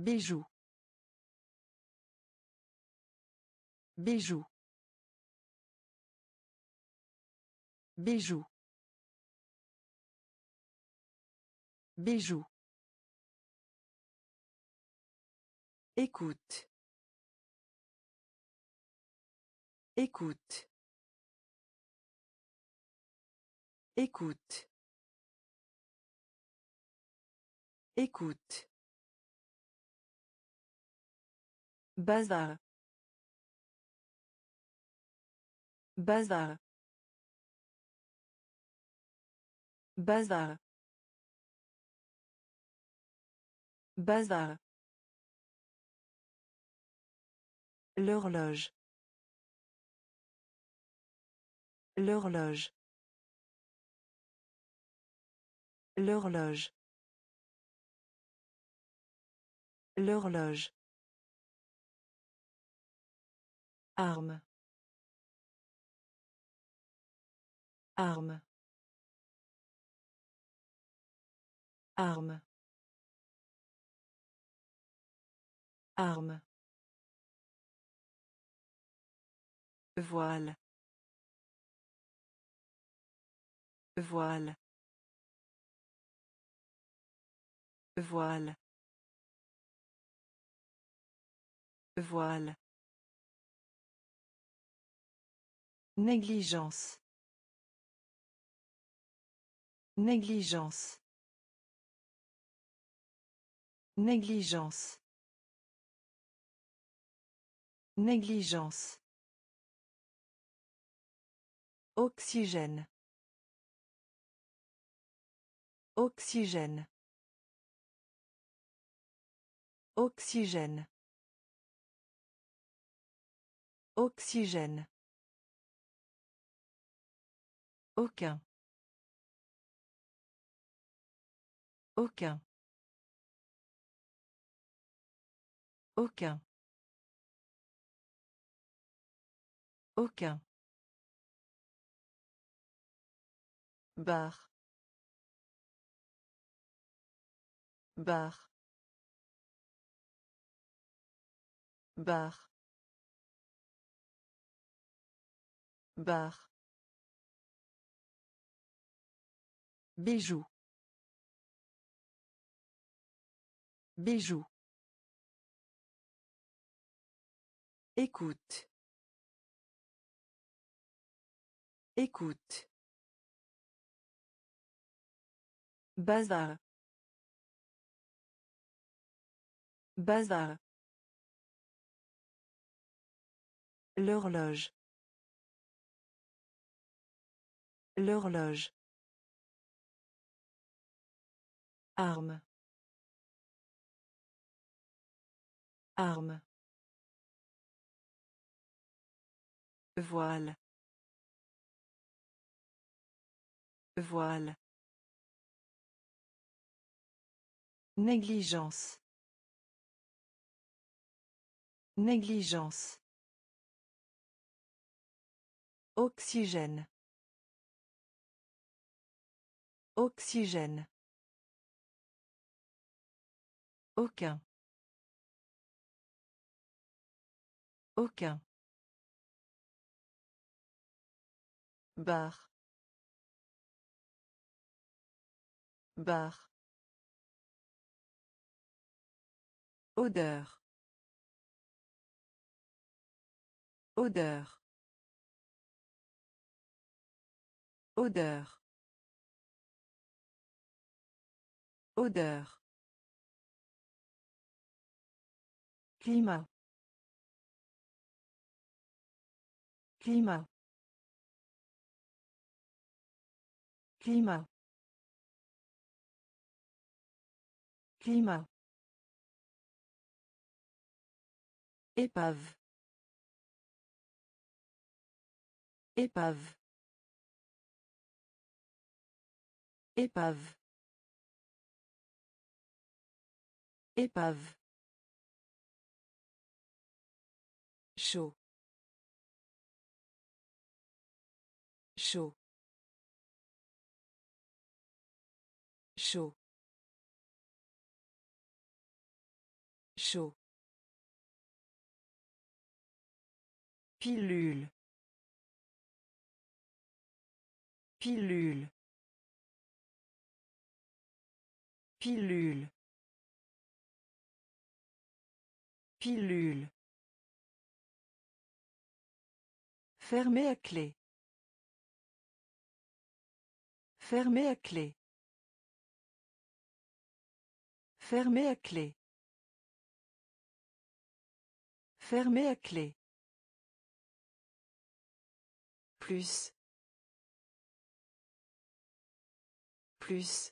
Bijou. Bijou. Bijou. Bijou. Écoute. Écoute. Écoute. Écoute. Bazar. Bazar. Bazar. Bazar. L'horloge. L'horloge. L'horloge. L'horloge. Arme. Arme. Arme. Arme. Voile. Voile. Voile. Voile. Négligence. Négligence. Négligence. Négligence. Oxygène. Oxygène. Oxygène. Oxygène. Aucun. Aucun. Aucun. Aucun. Bar. Bar. Bar. Bar. Bijou. Bijou. Écoute. Écoute. Bazar. Bazar. L'horloge. L'horloge. Arme. Arme. Voile. Voile. Négligence. Négligence. Oxygène. Oxygène. Aucun. Aucun. Bar. Bar. Odeur. Odeur. Odeur. Odeur. Climat. Climat. Climat. Climat. Épave. Épave. Épave. Épave. Chaud. Chaud. Chaud. chaud, pilule, pilule, pilule, pilule. Fermé à clé. Fermé à clé. Fermé à clé. Fermé à clé. Plus. Plus.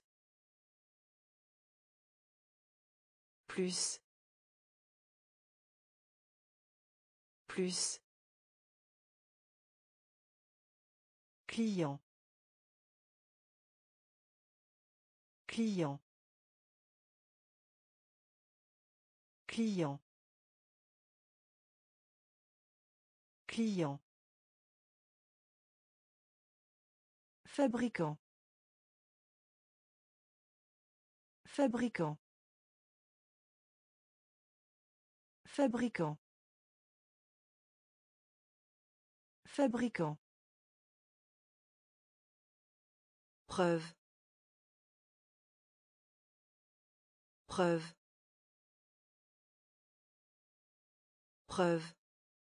Plus. Plus. Client. Client. Client. Client. Fabricant. Fabricant. Fabricant. Fabricant. Preuve. Preuve. Preuve.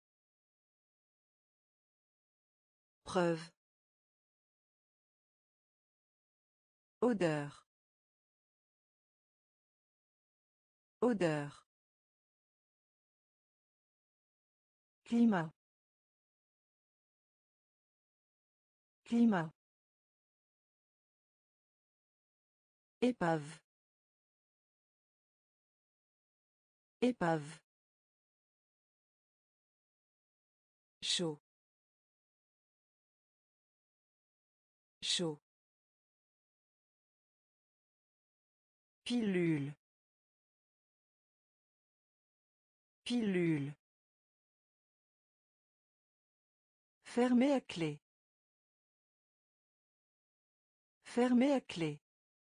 Preuve. Odeur. Odeur. Climat. Climat. Épave. Épave. Chaud. Chaud. Pilule. Pilule. Fermé à clé. Fermé à clé.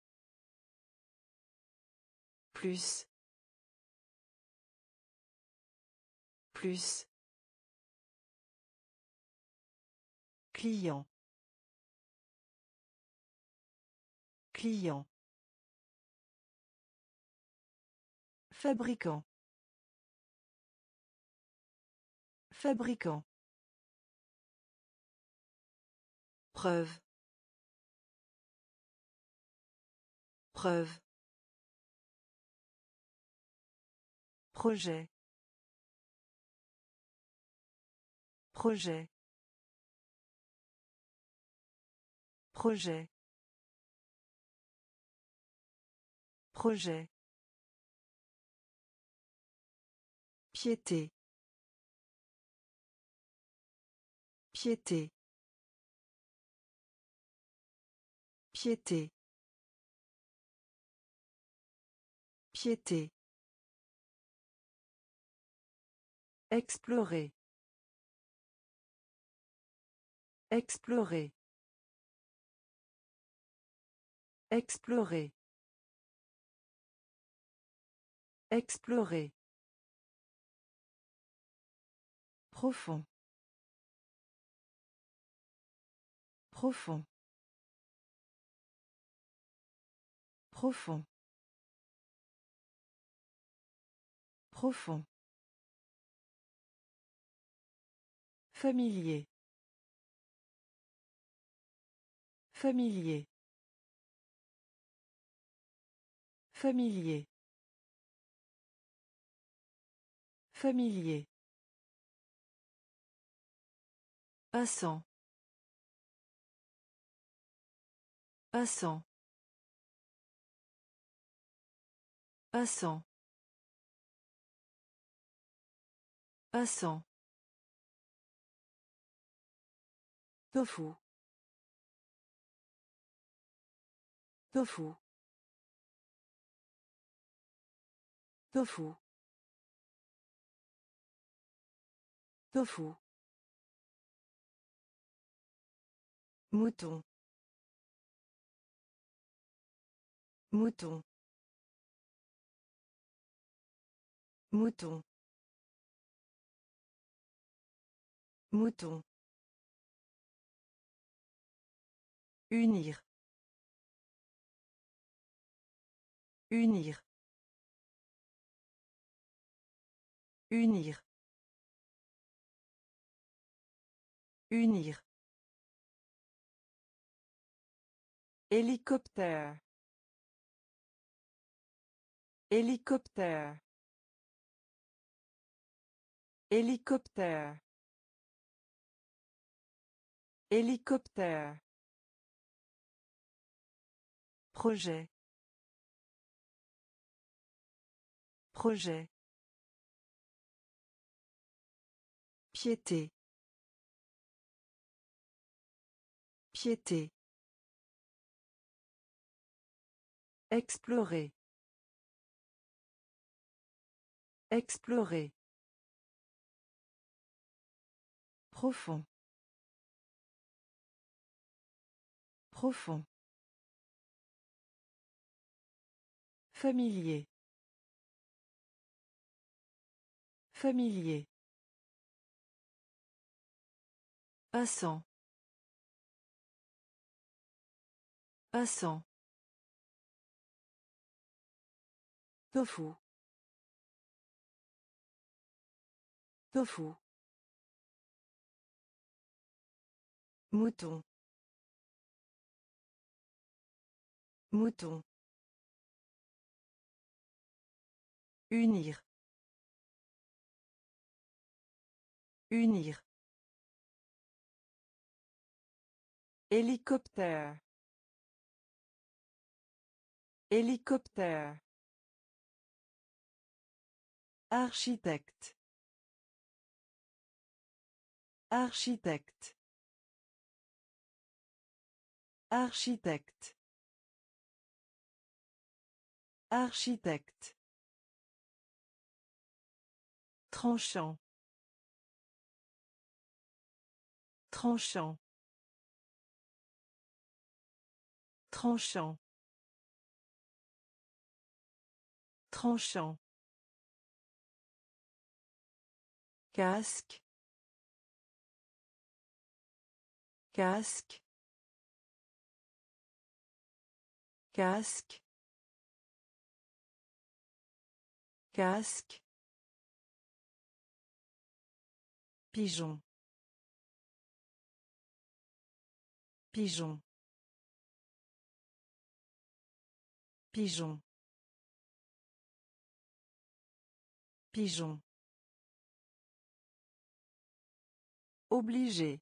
Plus. Plus. Client. Client. Fabricant. Fabricant. Preuve. Preuve. Projet. Projet. Projet. Projet. Piété. Piété. Piété. Piété. Explorer. Explorer. Explorer. Explorer. Profond. Profond. Profond. Profond. Familier. Familier. Familier. Familier. Passant. Passant. Passant. Passant. Tofu. Tofu. Tofu. Tofu. Mouton. Mouton. Mouton. Mouton. Unir. Unir. Unir. Unir. Hélicoptère. Hélicoptère. Hélicoptère. Hélicoptère. Projet. Projet. Piété. Piété. Explorer. Explorer. Profond. Profond. Familier. Familier. Passant. Passant. Tofu. Tofu. Mouton. Mouton. Unir. Unir. Hélicoptère. Hélicoptère. Architecte. Architecte. Architecte. Architecte. Tranchant. Tranchant. Tranchant. Tranchant. Casque. Casque. Casque. Casque. Pigeon. Pigeon. Pigeon. Pigeon. Obligé.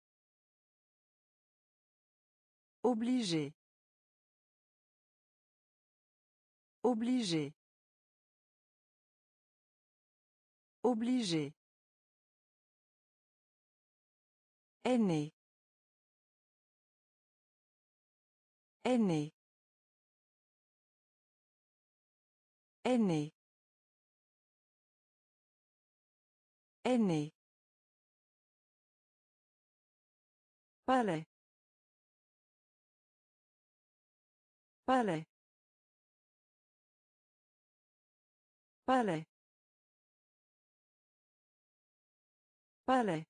Obligé. Obligé. Obligé. Aîné. Aîné. Aîné. Aîné. Palais. Palais. Palais. Palais.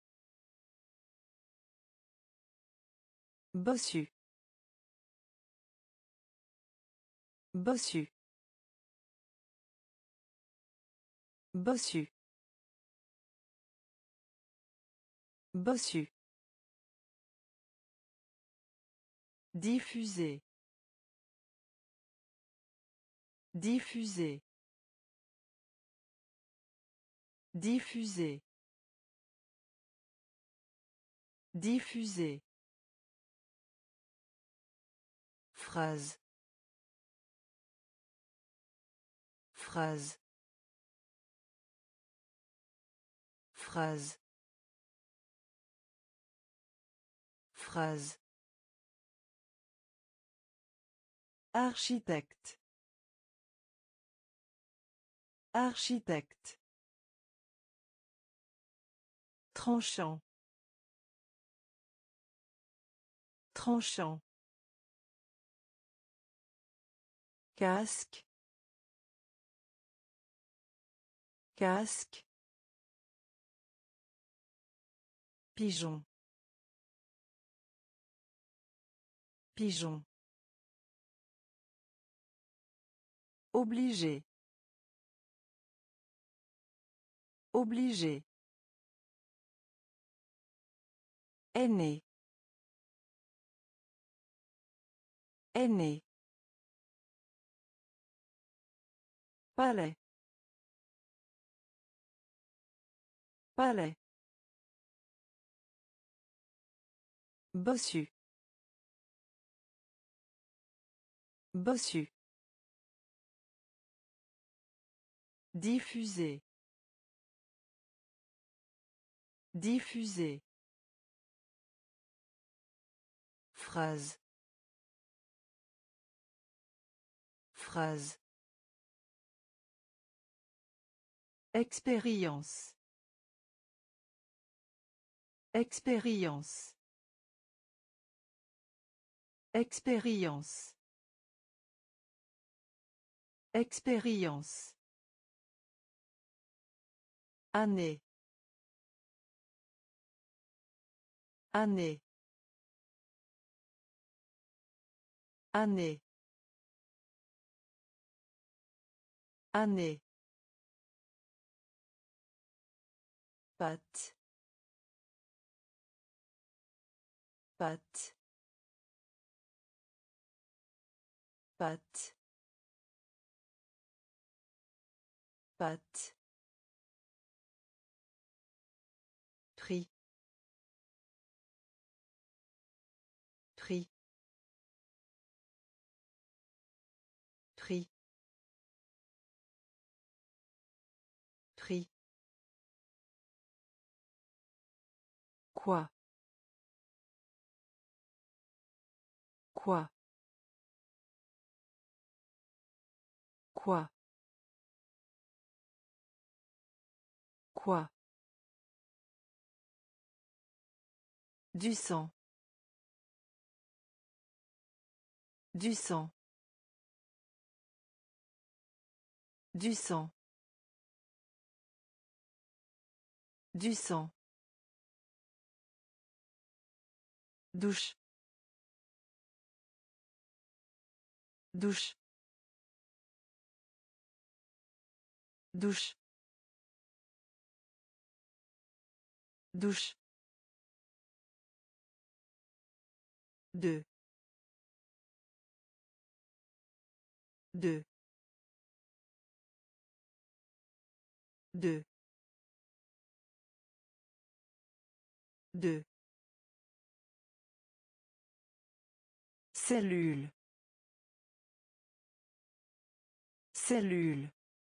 Bossu. Bossu. Bossu. Bossu. Diffuser. Diffuser. Diffuser. Diffuser. Phrase. Phrase. Phrase. Phrase. Architecte. Architecte. Tranchant. Tranchant. Casque. casque, pigeon, pigeon, obligé, obligé, aîné, aîné, palais, palais, bossu, bossu, diffuser, diffuser, phrase, phrase, expérience, expérience, expérience, expérience, année, année, année, année, pâte, pâte, pâte, pâte, prix, prix, prix, prix, quoi, quoi, quoi, quoi, du sang, du sang, du sang, du sang, douche, douche, douche, douche, deux, deux, deux, deux, cellule, cellule,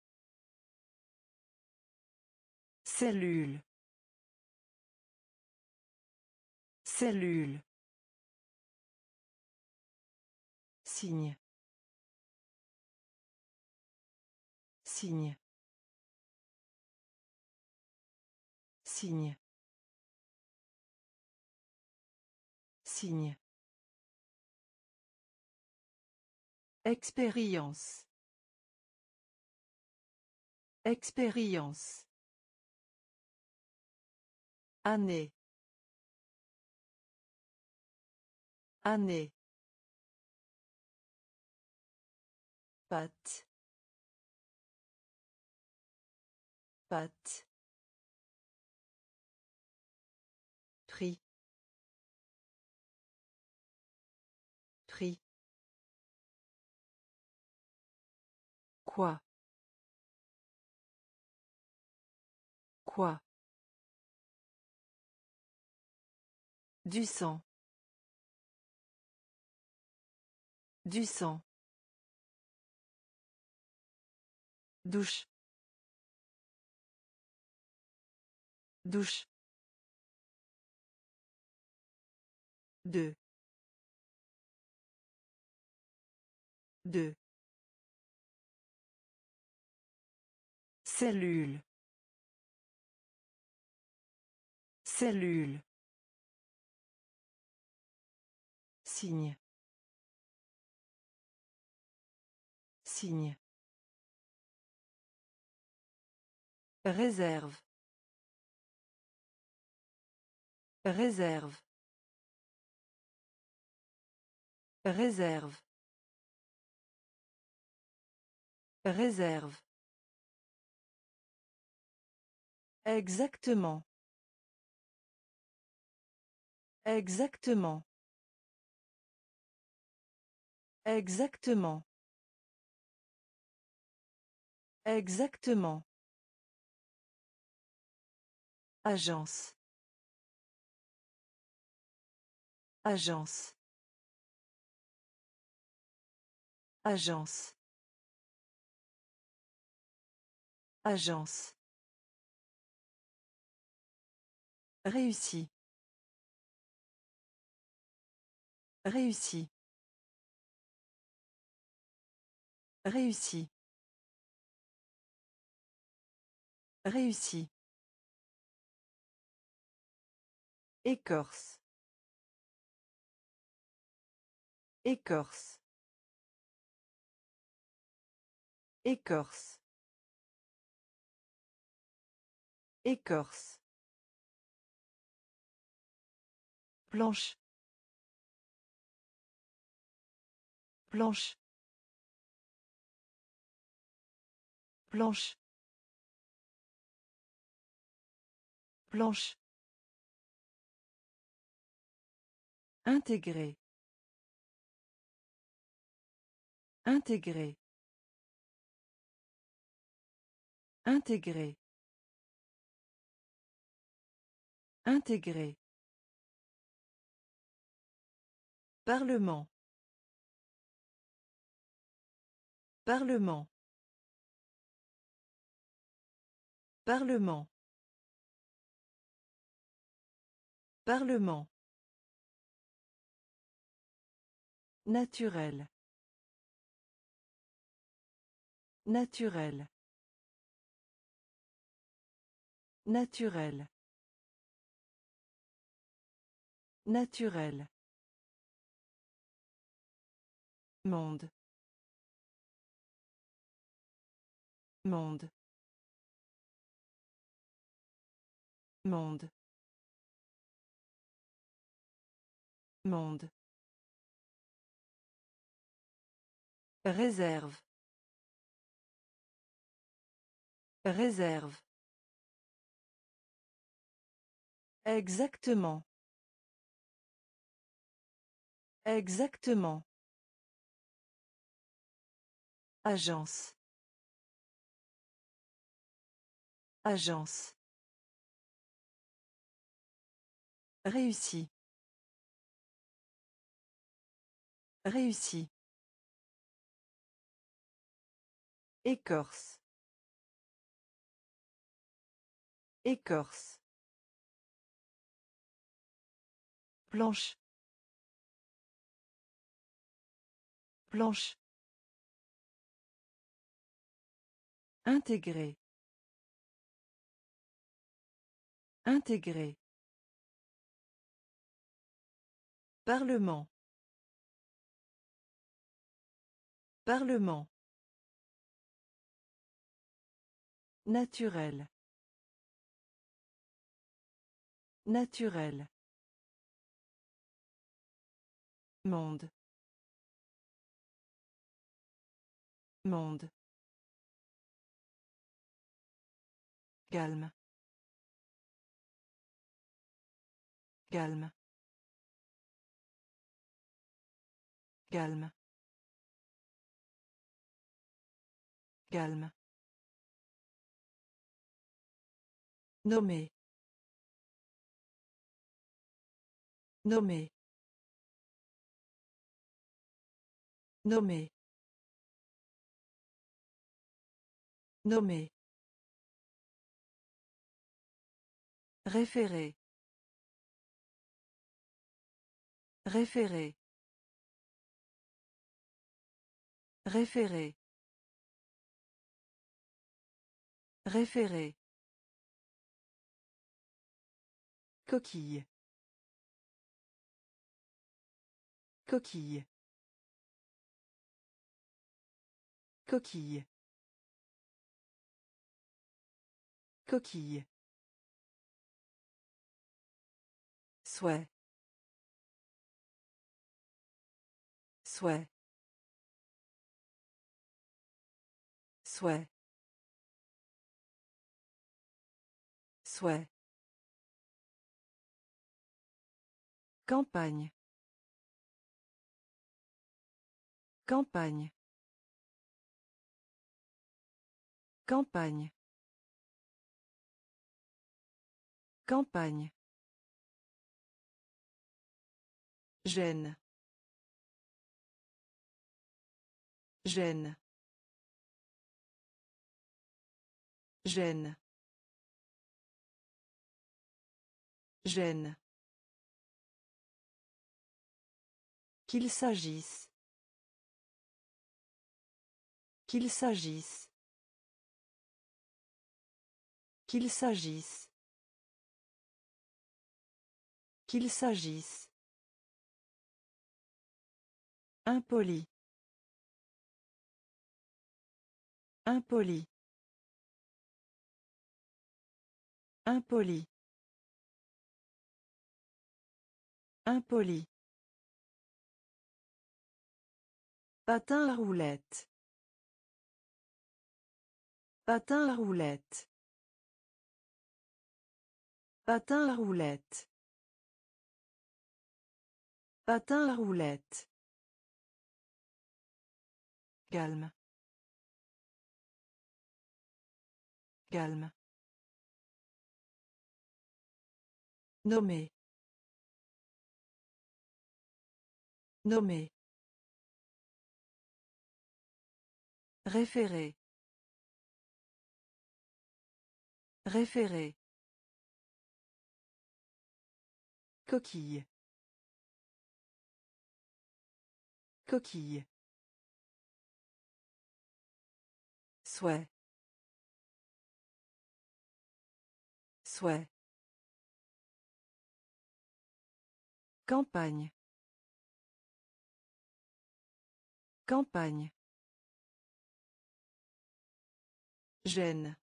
cellule, cellule, signe, signe, signe, signe, expérience, expérience, année, année, pâte, pâte, prix, prix, quoi, quoi, du sang, du sang, douche, douche, deux, deux, cellule, cellule, signe, signe, Réserve. Réserve. Réserve. Réserve. Exactement. Exactement. Exactement. Exactement. Agence. Agence. Agence. Agence. Réussi. Réussi. Réussi. Réussi. Écorce. Écorce. Écorce. Écorce. Planche. Planche. Planche. Planche. Intégrer. Intégrer. Intégrer. Intégrer. Parlement. Parlement. Parlement. Parlement. Naturel. Naturel. Naturel. Naturel. Monde. Monde. Monde. Monde. Réserve. Réserve. Exactement. Exactement. Agence. Agence. Réussi. Réussi. Écorce. Écorce. Planche. Planche. Intégrer. Intégrer. Parlement. Parlement. Naturel. Naturel. Monde. Monde. Calme. Calme. Calme. Calme. Nommer. Nommer. Nommer. Nommer. Référer. Référer. Référer. Référer. Coquille. Coquille. Coquille. Coquille. Souhait. Souhait. Souhait. Souhait. Campagne. Campagne. Campagne. Campagne. Gêne. Gêne. Gêne. Gêne. Qu'il s'agisse. Qu'il s'agisse. Qu'il s'agisse. Qu'il s'agisse. Impoli. Impoli. Impoli. Impoli. Patin à roulettes. Patin à roulettes. Patin à roulettes. Patin à roulettes. Calme. Calme. Nommer. Nommer. Référer. Référer. Coquille. Coquille. Souhait. Souhait. Campagne. Campagne. Gêne.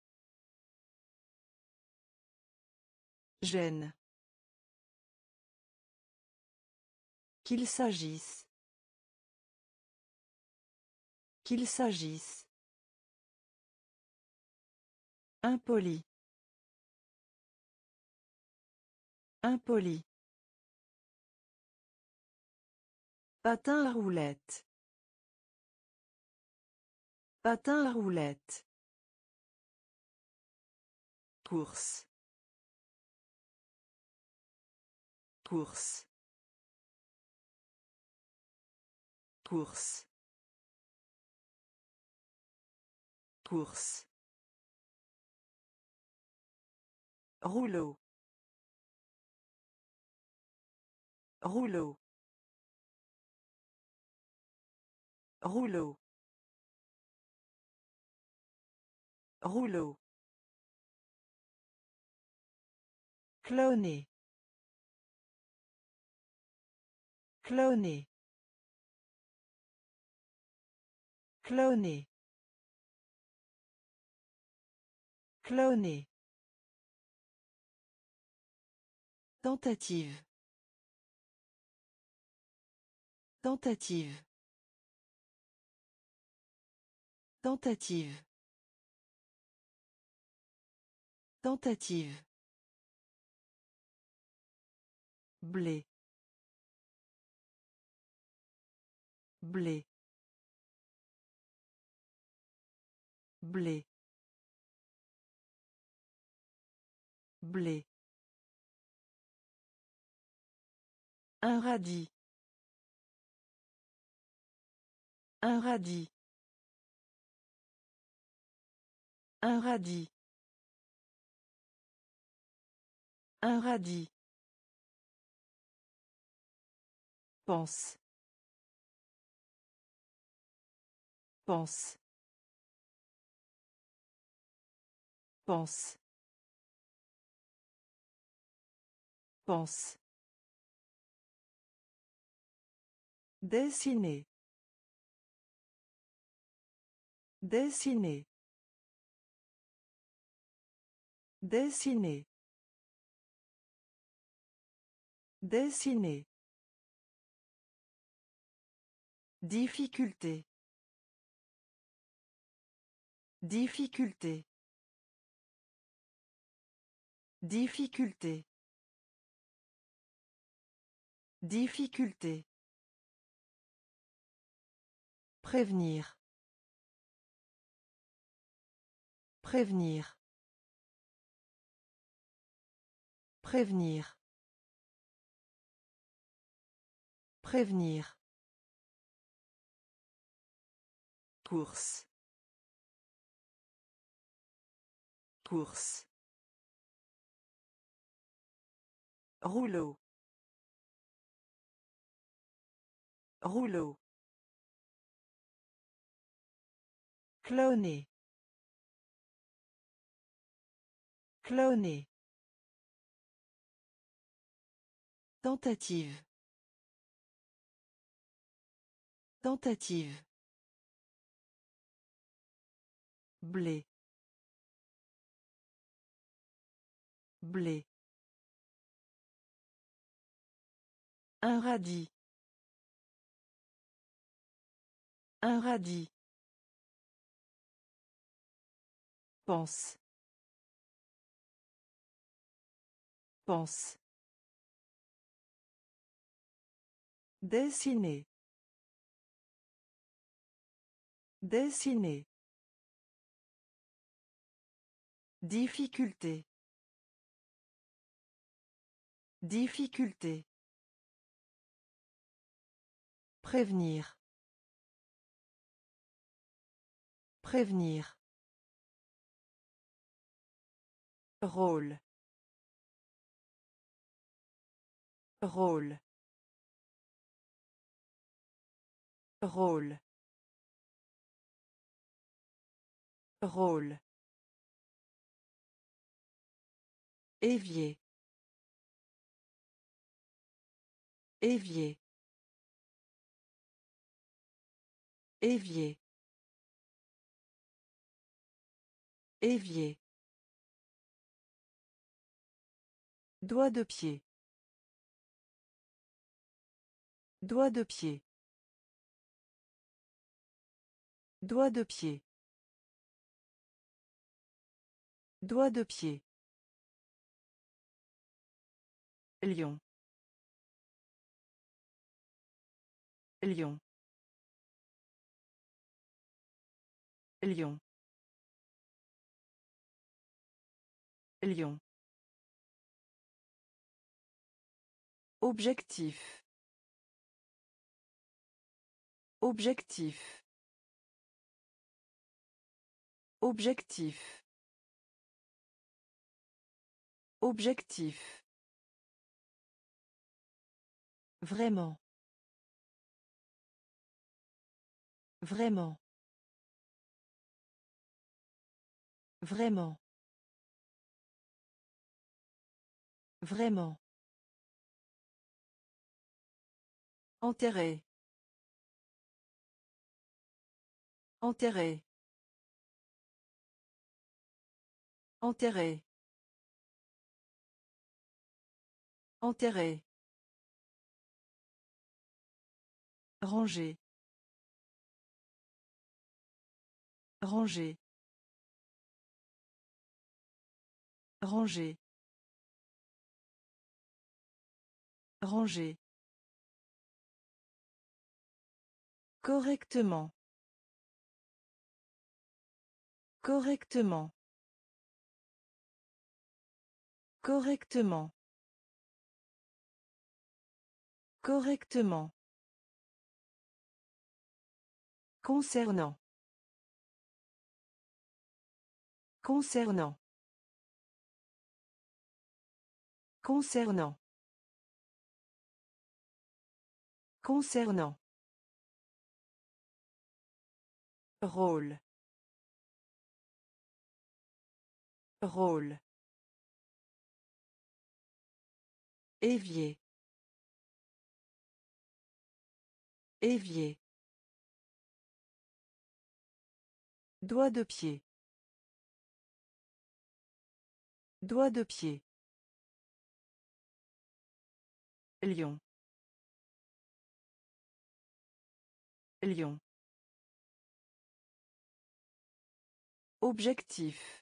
Gêne. Qu'il s'agisse. Qu'il s'agisse. Impoli. Impoli. Patin à roulettes. Patin à roulettes. Course. Course. Course. Course. Rouleau. Rouleau. Rouleau. Rouleau. Cloner. Cloner. Cloner. Cloner. Tentative. Tentative. Tentative. Tentative. Blé. Blé. Blé. Blé. Un radis. Un radis. Un radis. Un radis. Pense. Pense. Pense. Pense. Dessiner. Dessiner. Dessiner. Dessiner. Difficulté. Difficulté. Difficulté. Difficulté. Prévenir. Prévenir. Prévenir. Prévenir. Course. Course. Rouleau. Rouleau. Cloner. Cloner. Tentative. Tentative. Blé. Blé. Un radis. Un radis. Pense. Pense. Dessiner. Dessiner. Difficulté. Difficulté. Prévenir. Prévenir. Rôle. Rôle. Rôle. Rôle. Évier. Évier. Évier. Évier. Doigt de pied. Doigt de pied. Doigt de pied. Doigt de pied. Lion. Lion. Lion. Lion. Objectif. Objectif. Objectif. Objectif. Vraiment. Vraiment. Vraiment. Vraiment. Enterré. Enterré. Enterré. Enterré. Ranger. Ranger. Ranger. Ranger. Correctement. Correctement. Correctement. Correctement. Concernant. Concernant. Concernant. Concernant. Rôle. Rôle. Évier. Évier. Doigt de pied. Doigt de pied. Lion. Lion. Objectif.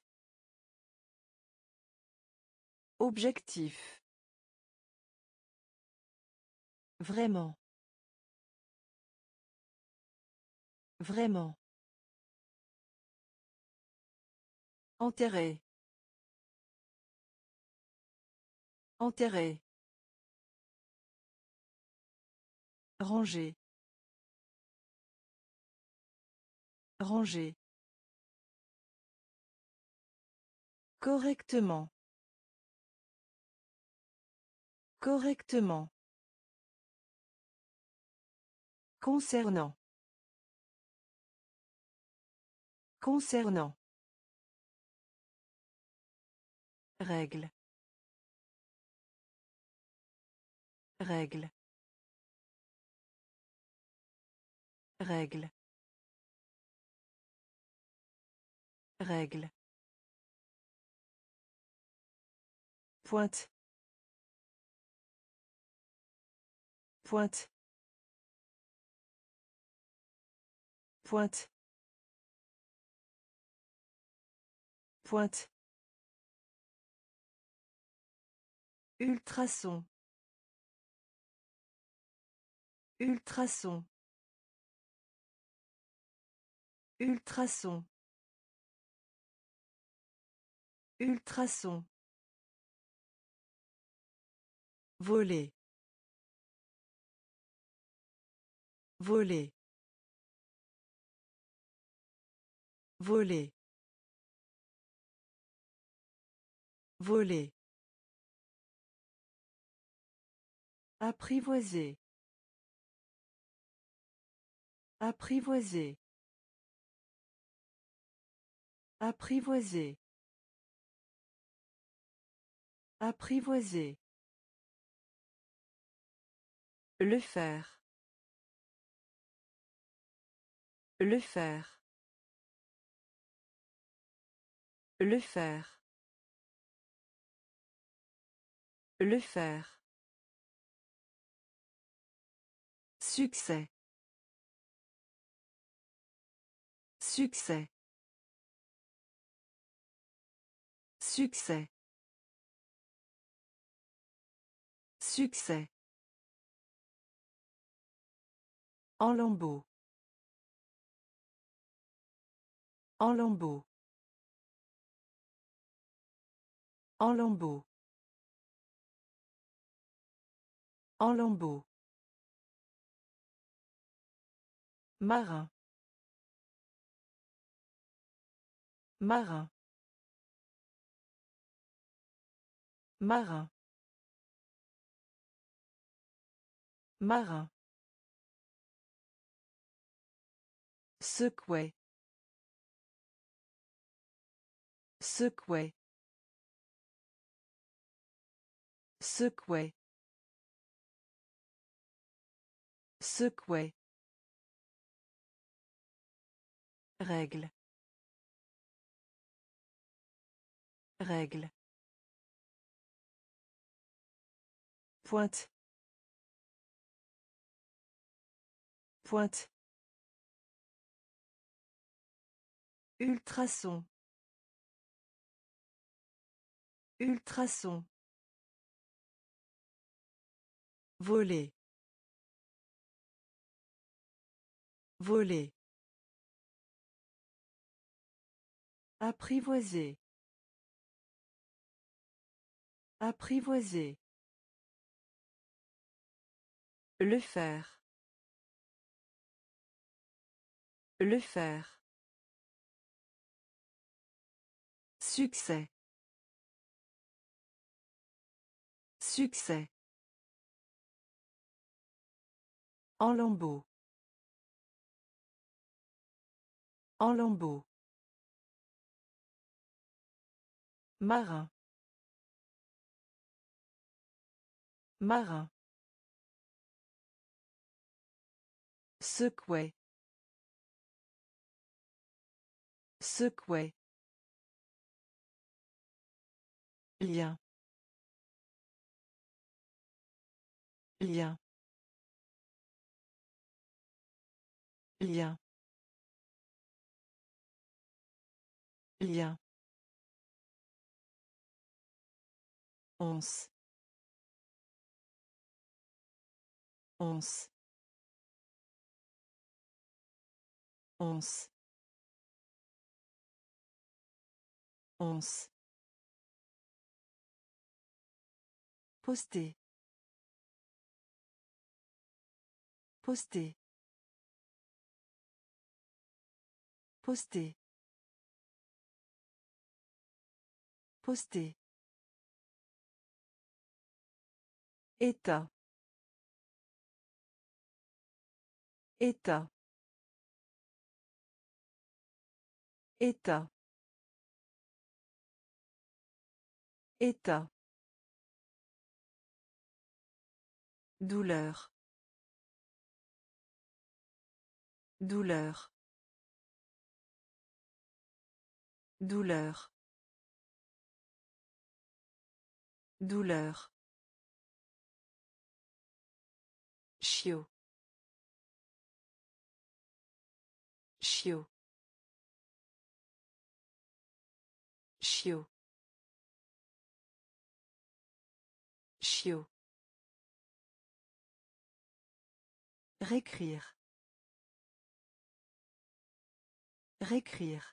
Objectif. Vraiment. Vraiment. Enterré. Enterré. Ranger. Ranger. Correctement. Correctement. Concernant. Concernant. Règle. Règle. Règle. Règle. Pointe. Pointe. Pointe. Pointe. Ultrason. Ultrason. Ultrason. Ultrason. Voler. Voler. Voler. Voler. Apprivoiser. Apprivoiser. Apprivoiser. Apprivoiser. Le faire. Le faire. Le faire. Le faire. Succès. Succès. Succès. Succès. En lambeaux. En lambeaux. En lambeaux. En lambeaux. Marin. Marin. Marin. Marin. Secouer. Secouer. Secouer. Secouer. Règle. Règle. Pointe. Pointe. Ultrason. Ultrason. Voler. Voler. Apprivoiser. Apprivoiser. Le faire. Le faire. Succès. Succès. En lambeaux. En lambeaux. Marin. Marin. Secouer. Secouer. Lien. Lien. Lien. Lien. Once. Once. Once. Once. Poster. Poster. Poster. Poster. État. État. État. État. Douleur. Douleur. Douleur. Douleur. Chiot. Chiot. Chiot. Chiot. Réécrire. Réécrire.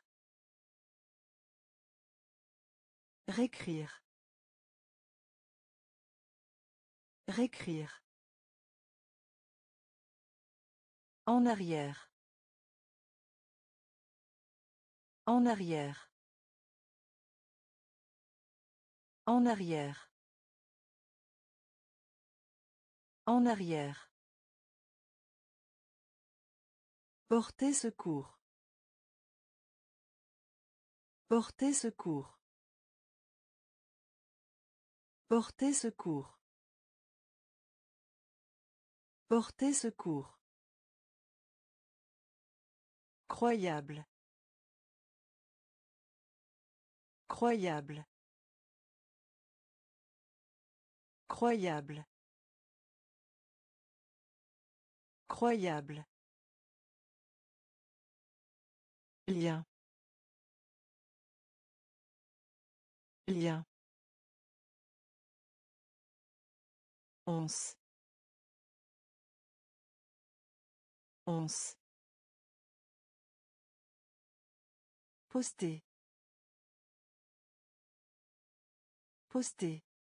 Réécrire. Réécrire. En arrière. En arrière. En arrière. En arrière. Porter secours. Porter secours. Porter secours. Porter secours. Croyable. Croyable. Croyable. Croyable. Lien. Lien. Once. Once. Poster. Poster.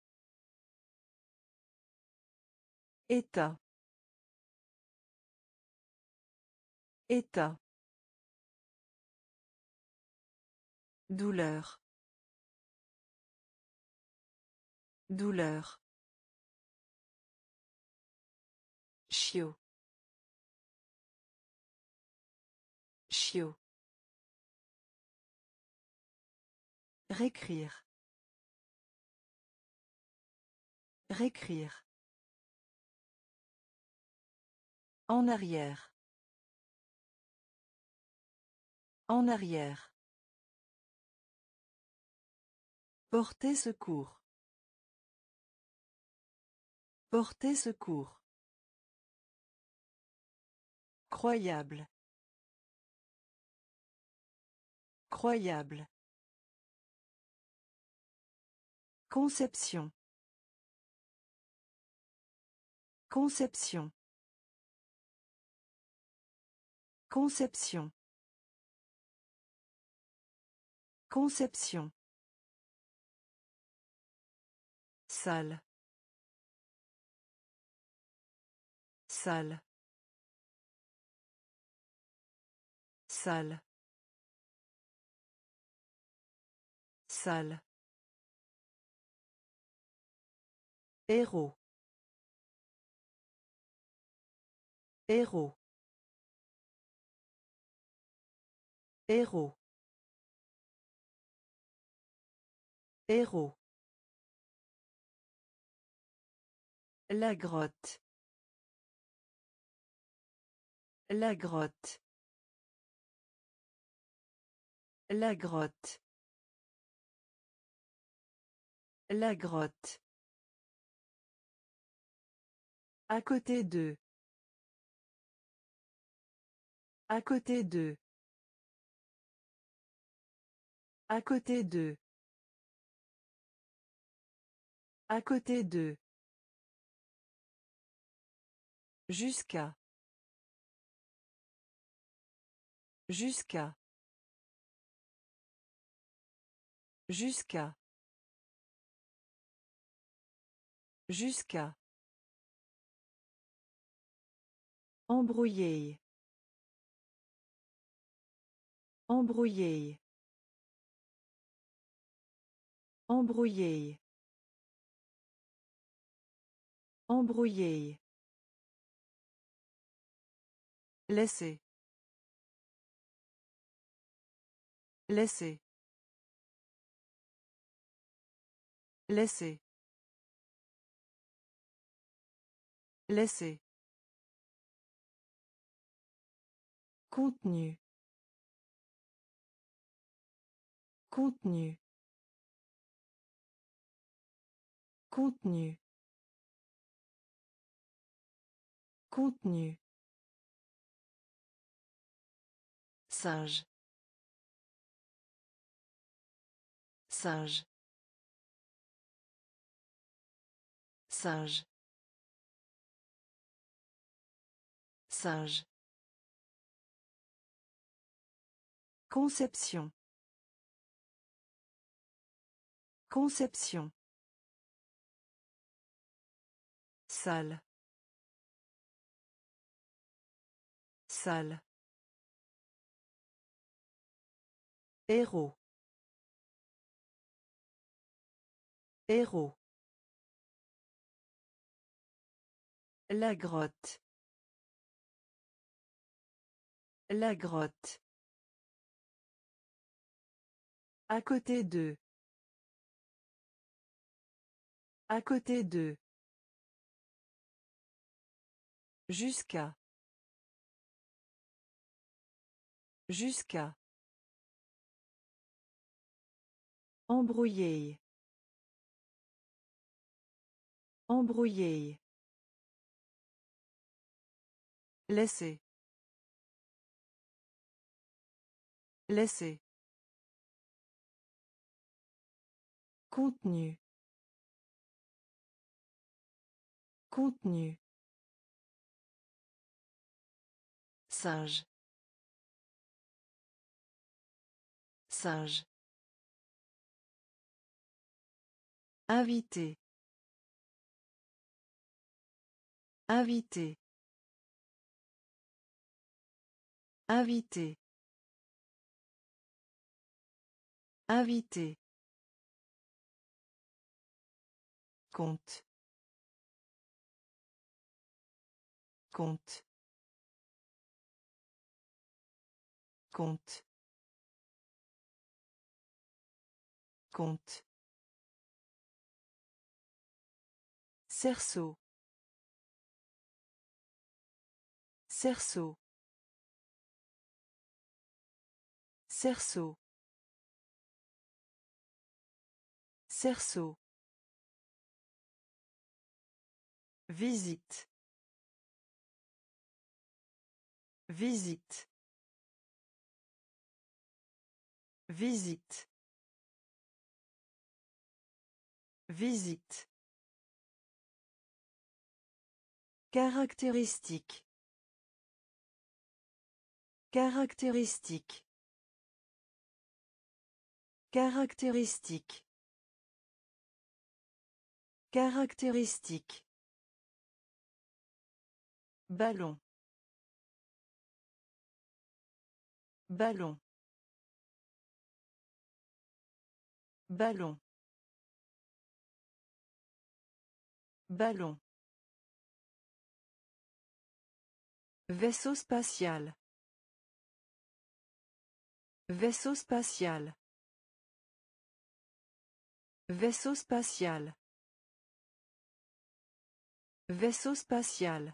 État. État. Douleur. Douleur. Chiot. Chiot. Réécrire. Réécrire. En arrière. En arrière. Porter secours. Porter secours. Croyable. Croyable. Conception. Conception. Conception. Conception. Salle. Salle. Salle. Salle. Héros. Héros. Héros. Héros. La grotte. La grotte. La grotte. La grotte. À côté d'eux. À côté d'eux. À côté d'eux. À côté d'eux. Jusqu'à. Jusqu'à. Jusqu'à. Jusqu'à. Embrouiller. Embrouiller. Embrouiller. Embrouiller. Laisser. Laisser. Laisser. Laisser. Contenu. Contenu. Contenu. Contenu. Singe. Singe. Singe. Singe. Conception. Conception. Salle. Salle. Héros. Héros. La grotte. La grotte. À côté d'eux. À côté d'eux. Jusqu'à. Jusqu'à. Embrouiller. Embrouiller. Laisser. Laisser. Contenu. Contenu. Singe. Singe. Invité. Invité. Invité. Invité. Compte. Compte. Compte. Compte. Cerceau. Cerceau. Cerceau. Cerceau. Visite. Visite. Visite. Visite. Caractéristique. Caractéristique. Caractéristique. Caractéristique. Ballon. Ballon. Ballon. Ballon. Vaisseau spatial. Vaisseau spatial. Vaisseau spatial. Vaisseau spatial.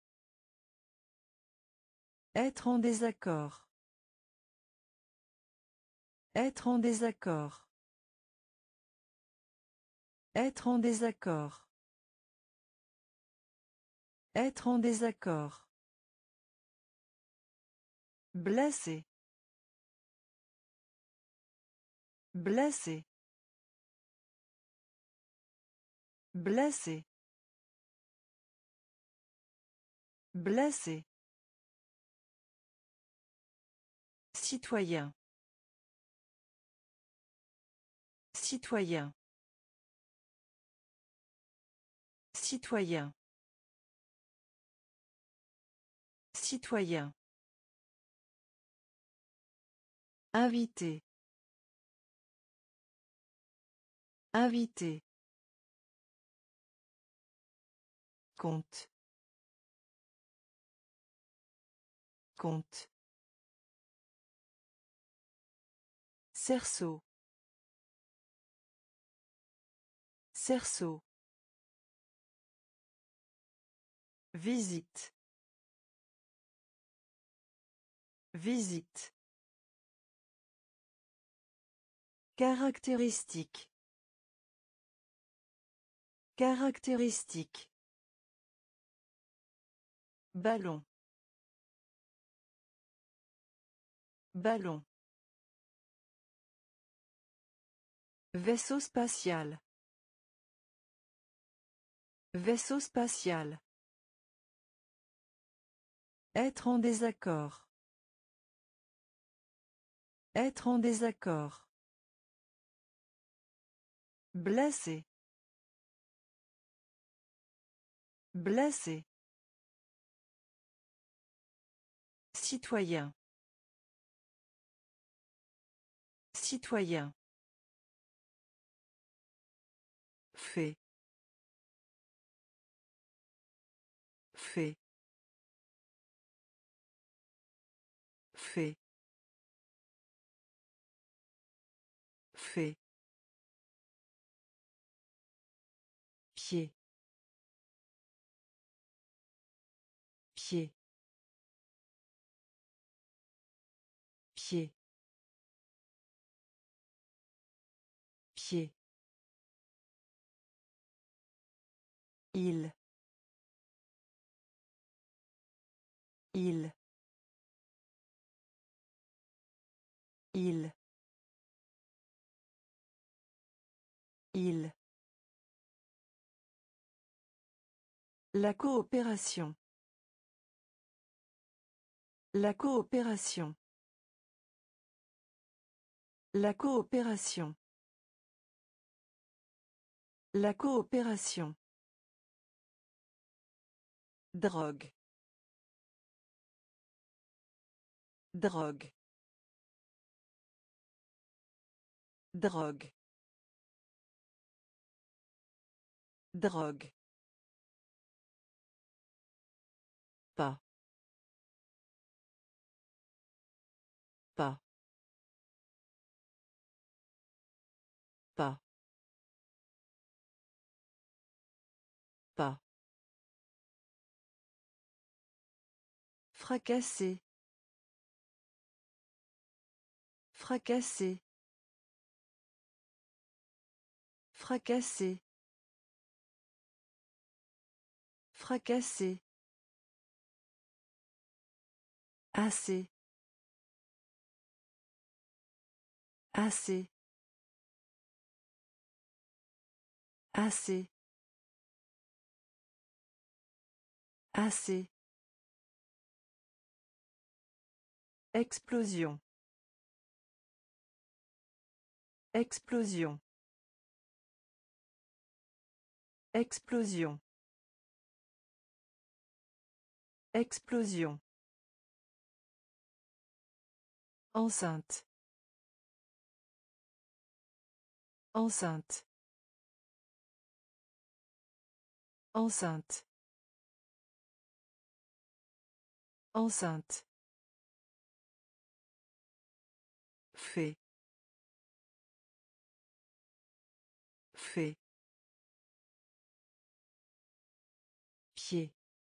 Être en désaccord. Être en désaccord. Être en désaccord. Être en désaccord. Blessé. Blessé. Blessé. Blessé. Citoyen. Citoyen. Citoyen. Citoyen. Invité. Invité. Compte. Compte. Cerceau. Cerceau. Visite. Visite. Caractéristique. Caractéristique. Ballon. Ballon. Vaisseau spatial. Vaisseau spatial. Être en désaccord. Être en désaccord. Blessé. Blessé. Citoyen. Citoyen. Fait. Fait. Fait. Fait. Pied. Pied. Pied. Pied. Il. Il. Il. Il. La coopération. La coopération. La coopération. La coopération. Drogue. Drogue. Drogue. Drogue. Pas. Pas. Pas. Pas. Fracassé. Fracassé. Fracassé. Fracassé. Assez. Assez. Assez. Assez. Explosion. Explosion. Explosion. Explosion. Enceinte. Enceinte. Enceinte. Enceinte. Fait. Fait. Pied.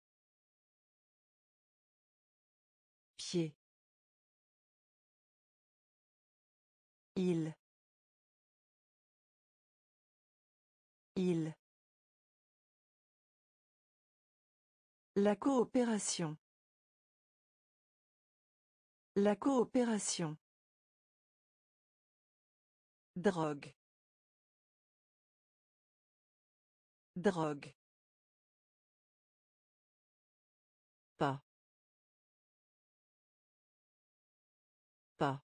Pied. Il. Il. La coopération. La coopération. Drogue. Drogue. Pas. Pas.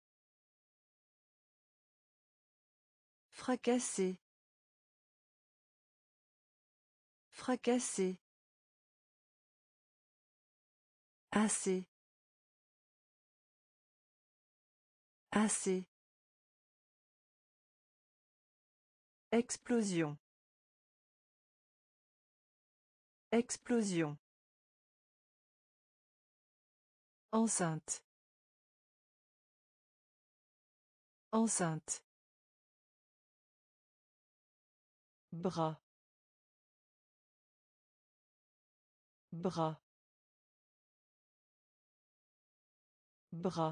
Fracasser. Fracasser. Assez. Assez. Explosion. Explosion. Enceinte. Enceinte. Bras. Bras. Bras.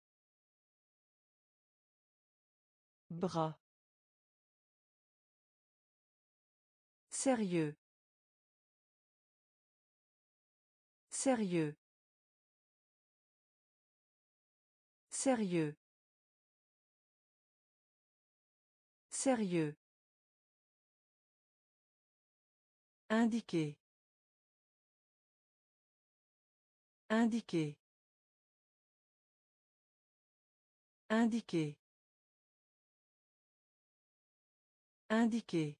Bras. Sérieux. Sérieux. Sérieux. Sérieux. Indiquer. Indiquer. Indiquer. Indiquer.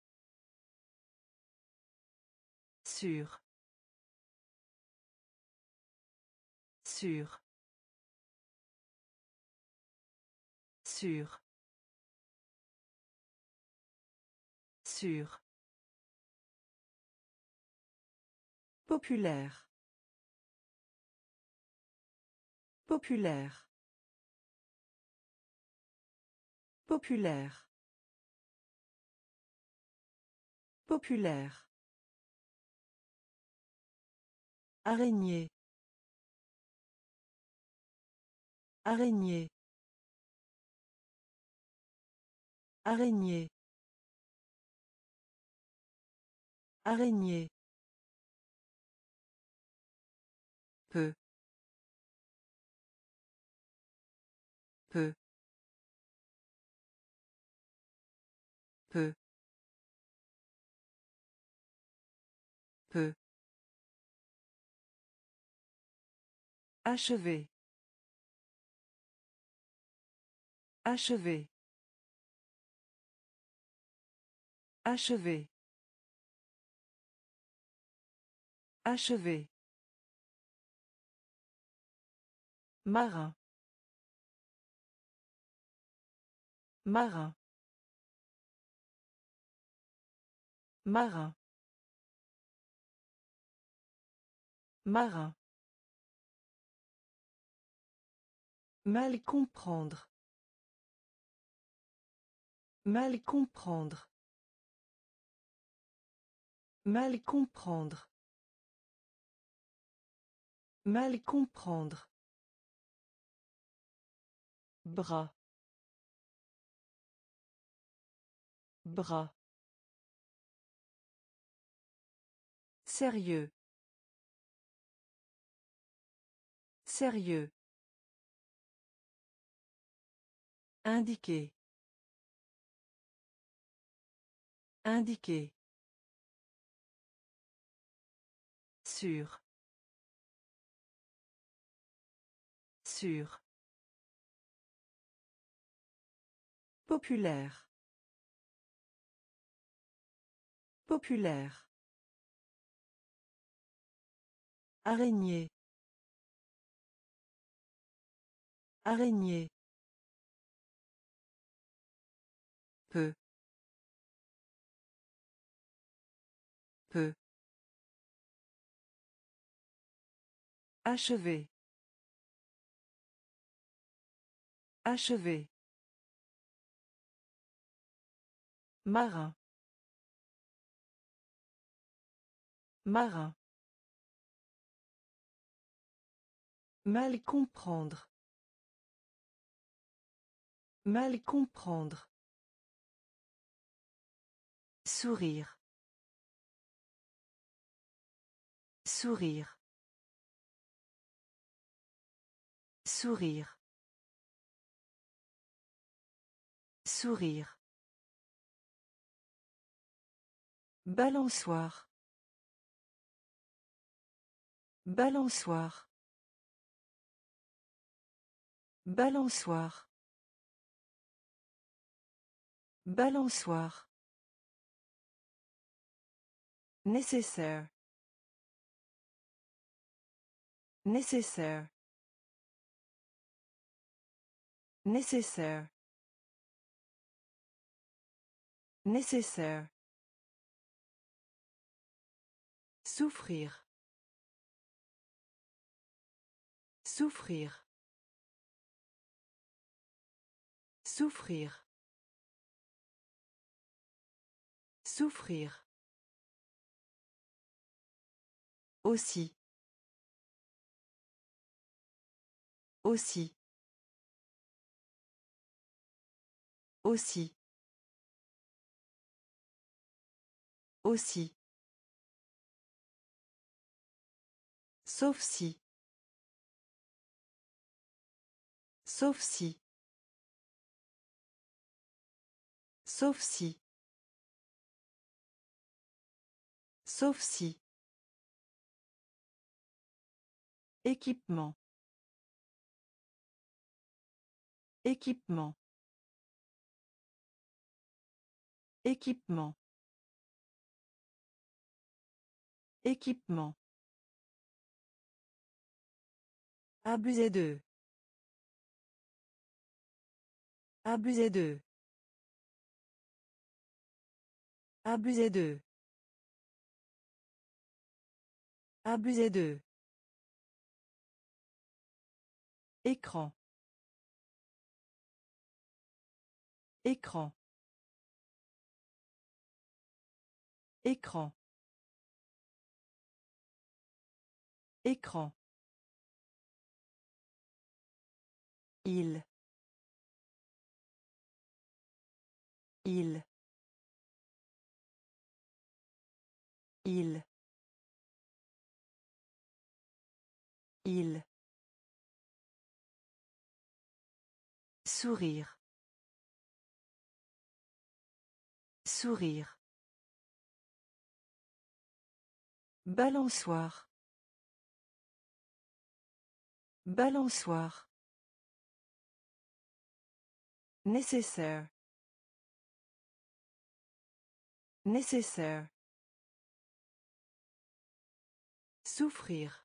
Sûr. Sûr. Sûr. Sûr. Populaire. Populaire. Populaire. Populaire. Araignée. Araignée. Araignée. Araignée. Peu. Peu. Peu. Peu. Achever. Achever. Achever. Achever. Marin. Marin. Marin. Marin. Mal comprendre. Mal comprendre. Mal comprendre. Mal comprendre. Bras. Bras. Sérieux. Sérieux. Indiquer. Indiquer. Sûr. Sûr. Populaire. Populaire. Araignée. Araignée. Peu. Peu. Achever. Achever. Marin. Marin. Mal comprendre. Mal comprendre. Sourire. Sourire. Sourire. Sourire. Balançoire. Balançoire. Balançoire. Balançoire. Nécessaire. Nécessaire. Nécessaire. Nécessaire. Souffrir. Souffrir. Souffrir. Souffrir. Aussi. Aussi. Aussi. Aussi. Sauf si. Sauf si. Sauf si. Sauf si. Équipement. Équipement. Équipement. Équipement. Abuser d'eux. Abuser d'eux. Abuser d'eux. Abuser d'eux. Écran. Écran. Écran. Écran. Il. Il. Il. Il. Sourire. Sourire. Balançoire. Balançoire. Nécessaire. Nécessaire. Souffrir.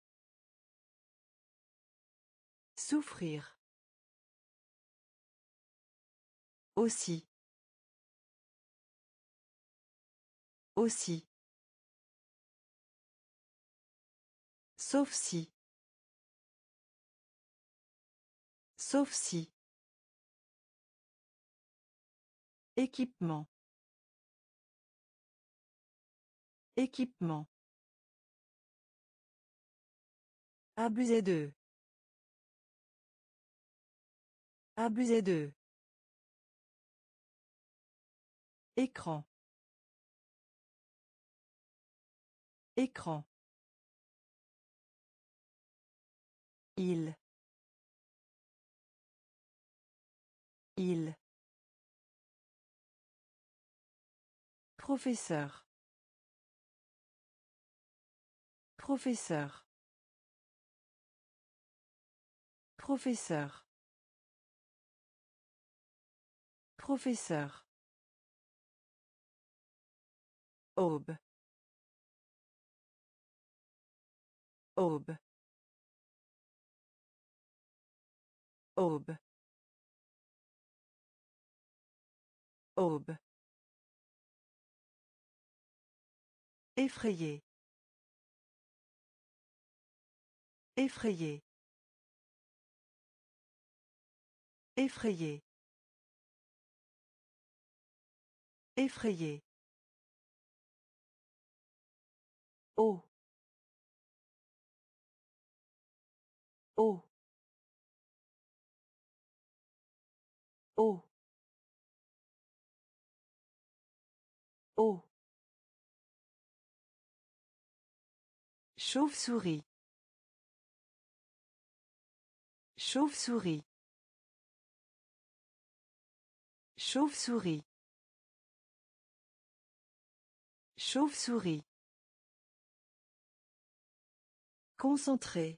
Souffrir. Aussi. Aussi. Sauf si. Sauf si. Équipement. Équipement. Abuser d'eux. Abuser d'eux. Écran. Écran. Il. Il. Professeur. Professeur. Professeur. Professeur. Aube. Aube. Aube. Aube. Effrayé. Effrayé. Effrayé. Effrayé. Oh. Oh. Oh. Oh. Chauve-souris. Chauve-souris. Chauve-souris. Chauve-souris. Concentré.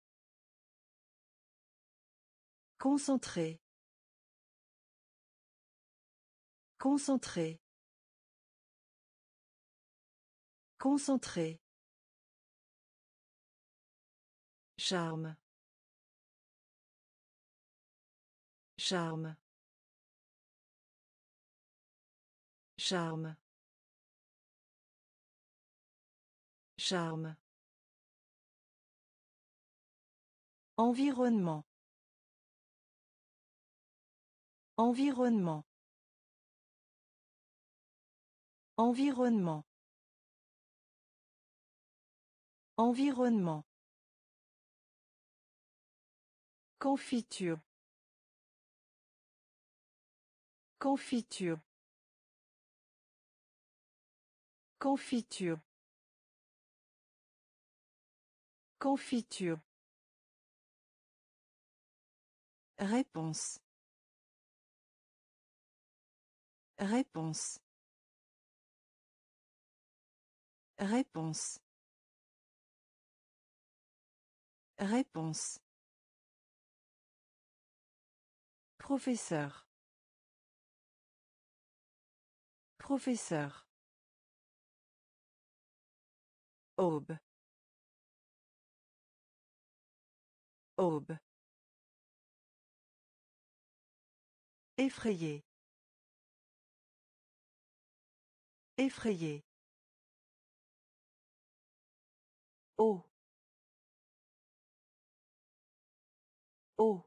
Concentré. Concentré. Concentré. Charme. Charme. Charme. Charme. Environnement. Environnement. Environnement. Environnement. Confiture. Confiture. Confiture. Confiture. Réponse. Réponse. Réponse. Réponse. Professeur. Professeur. Aube. Aube. Effrayé. Effrayé. Oh. Oh.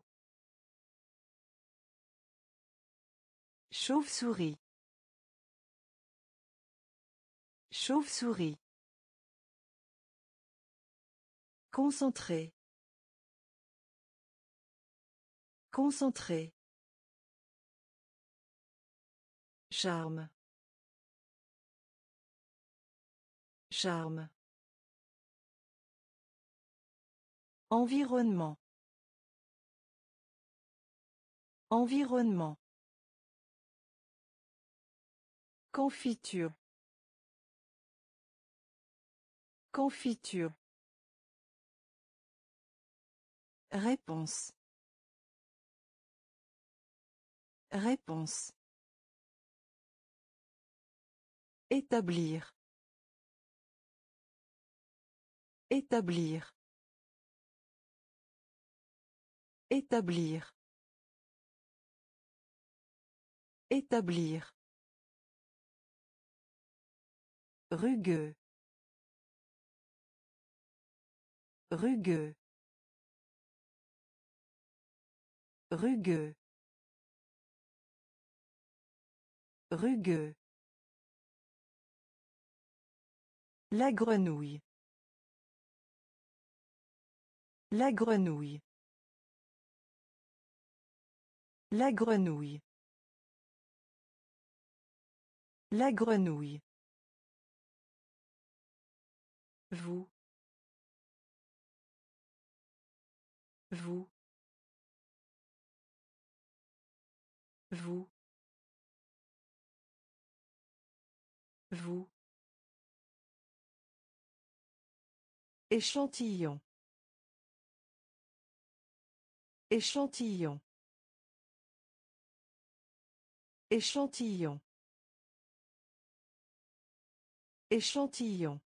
Chauve-souris. Chauve-souris. Concentré. Concentré. Charme. Charme. Environnement. Environnement. Confiture. Confiture. Réponse. Réponse. Établir. Établir. Établir. Établir. Rugueux. Rugueux. Rugueux. Rugueux. La grenouille. La grenouille. La grenouille. La grenouille. Vous. Vous. Vous. Vous. Échantillon. Échantillon. Échantillon. Échantillon.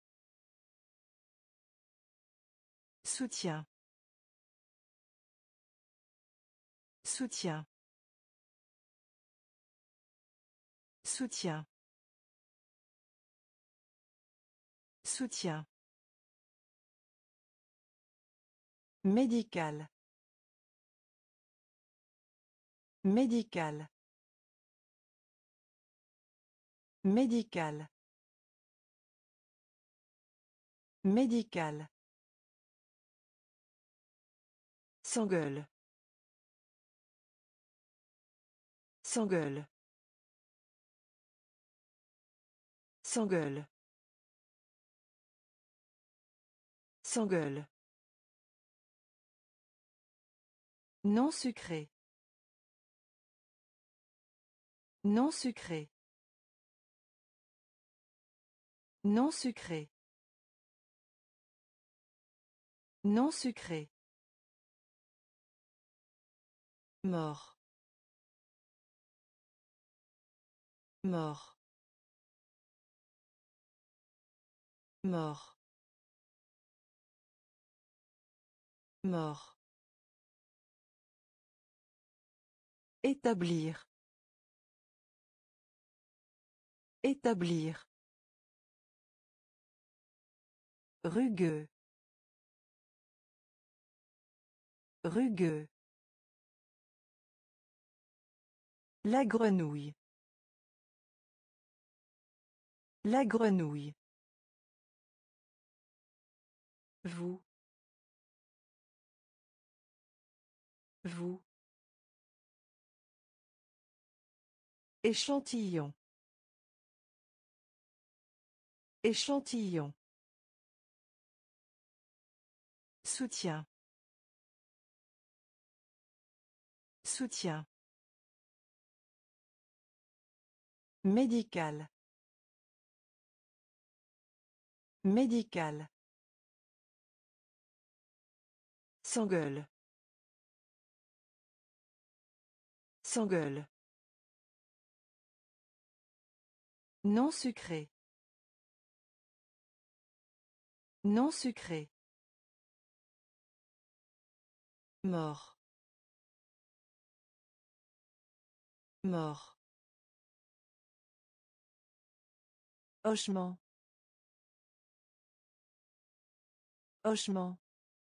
Soutien. Soutien. Soutien. Soutien. Médical. Médical. Médical. Médical. S'engueule. S'engueule. S'engueule. S'engueule. Non sucré. Non sucré. Non sucré. Non sucré. Mort. Mort. Mort. Mort. Établir. Établir. Rugueux. Rugueux. La grenouille. La grenouille. Vous. Vous. Échantillon. Échantillon. Soutien. Soutien. Médical. Médical. S'engueule. S'engueule. Non sucré. Non sucré. Mort. Mort. Hochement. Hochement.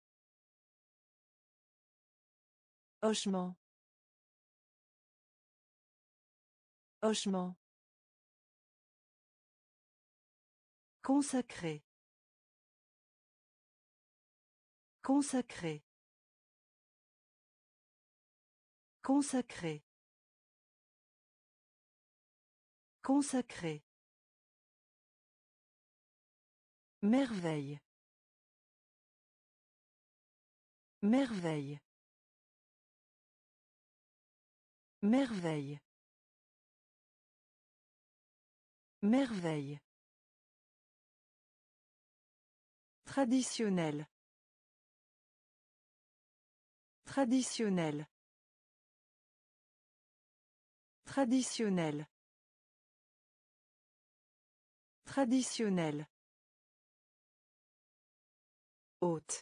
Hochement. Hochement. Consacré. Consacré. Consacré. Consacré. Merveille. Merveille. Merveille. Merveille. Traditionnel. Traditionnel. Traditionnel. Traditionnel. Haute.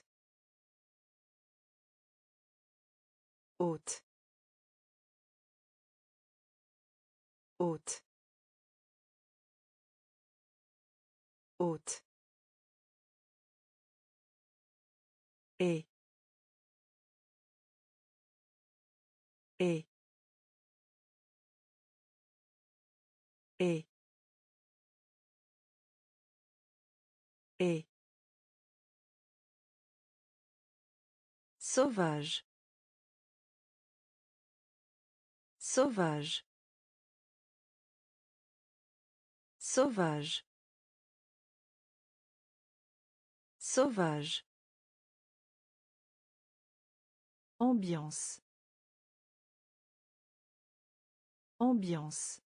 Haute. Haute. Haute. Et. Et. Et. Et. Sauvage. Sauvage. Sauvage. Sauvage. Ambiance. Ambiance.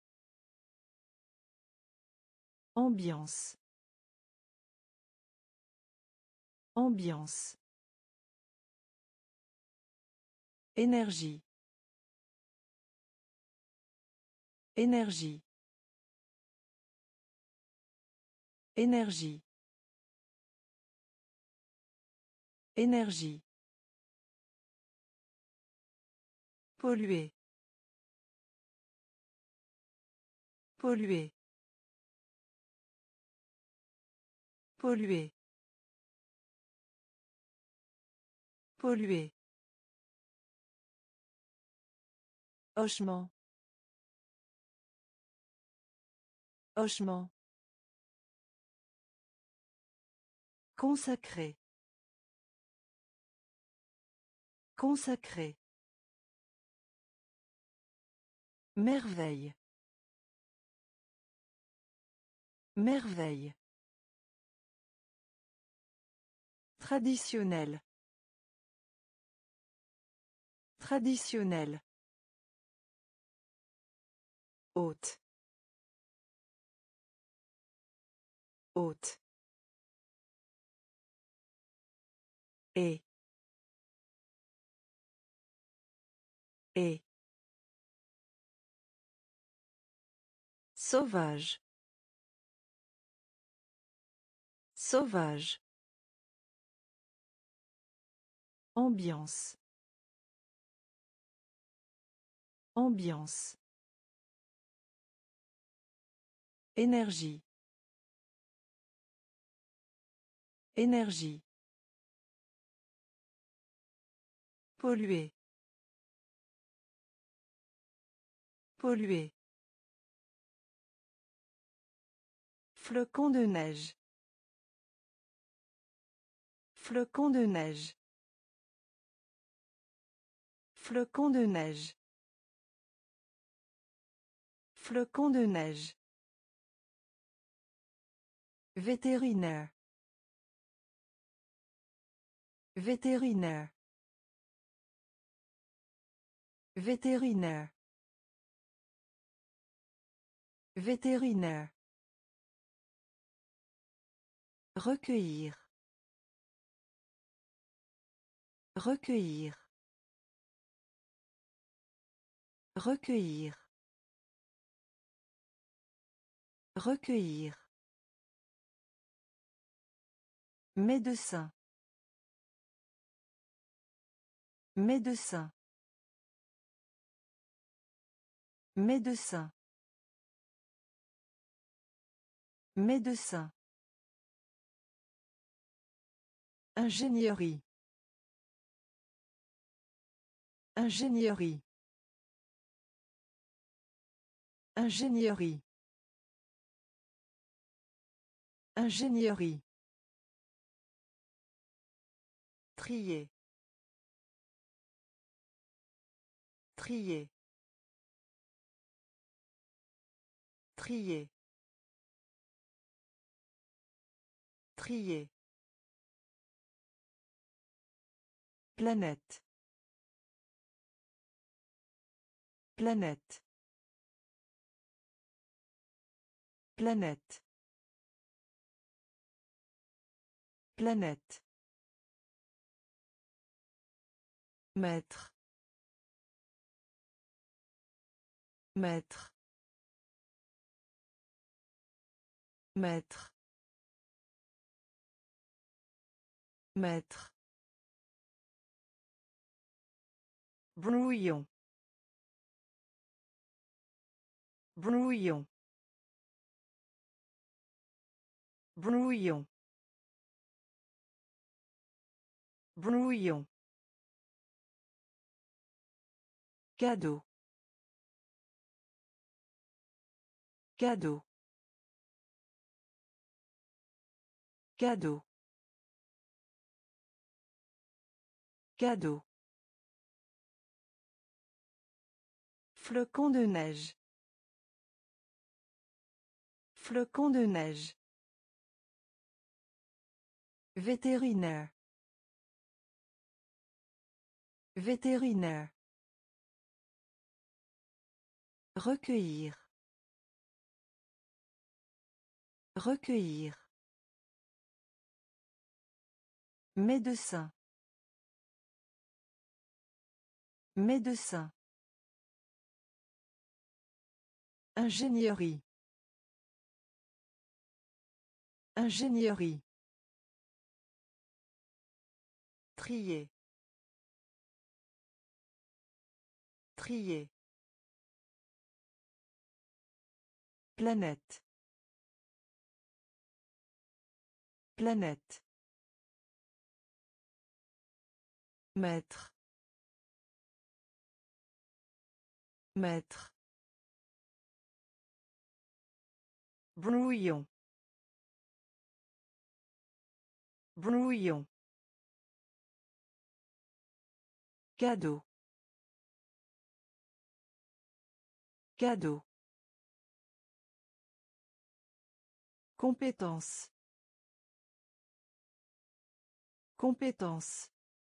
Ambiance. Ambiance. Énergie. Énergie. Énergie. Énergie. Polluer. Polluer. Polluer. Polluer. Hochement. Hochement. Consacré. Consacré. Merveille. Merveille. Traditionnel. Traditionnel. Haute. Haute. Et. Et. Sauvage. Sauvage. Ambiance. Ambiance. Énergie. Énergie. Polluer. Polluer. Flocon de neige. Flocon de neige. Flocon de neige. Flocon de neige. Vétérinaire. Vétérinaire. Vétérinaire. Vétérinaire. Recueillir. Recueillir. Recueillir. Recueillir. Médecin. Médecin. Médecin. Médecin. Ingénierie. Ingénierie. Ingénierie. Ingénierie. Trier. Trier. Trier. Trier. Planète. Planète. Planète. Planète. Maître. Maître. Maître. Maître. Brouillon. Brouillon. Brouillon. Brouillon. Cadeau. Cadeau. Cadeau. Cadeau. Flocon de neige. Flocon de neige. Vétérinaire. Vétérinaire. Recueillir. Recueillir. Médecin. Médecin. Ingénierie. Ingénierie. Trier. Trier. Planète. Planète. Maître. Maître. Brouillon. Brouillon. Cadeau. Cadeau. Compétence. Compétence.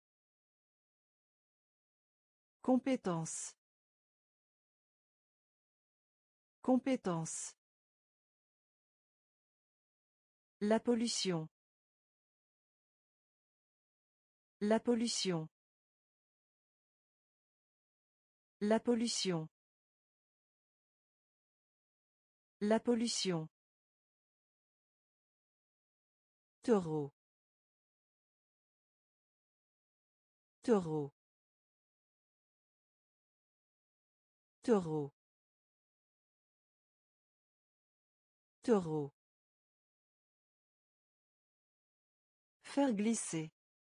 Compétence. Compétence. La pollution. La pollution. La pollution. La pollution. Taureau. Taureau. Taureau. Taureau. Faire glisser.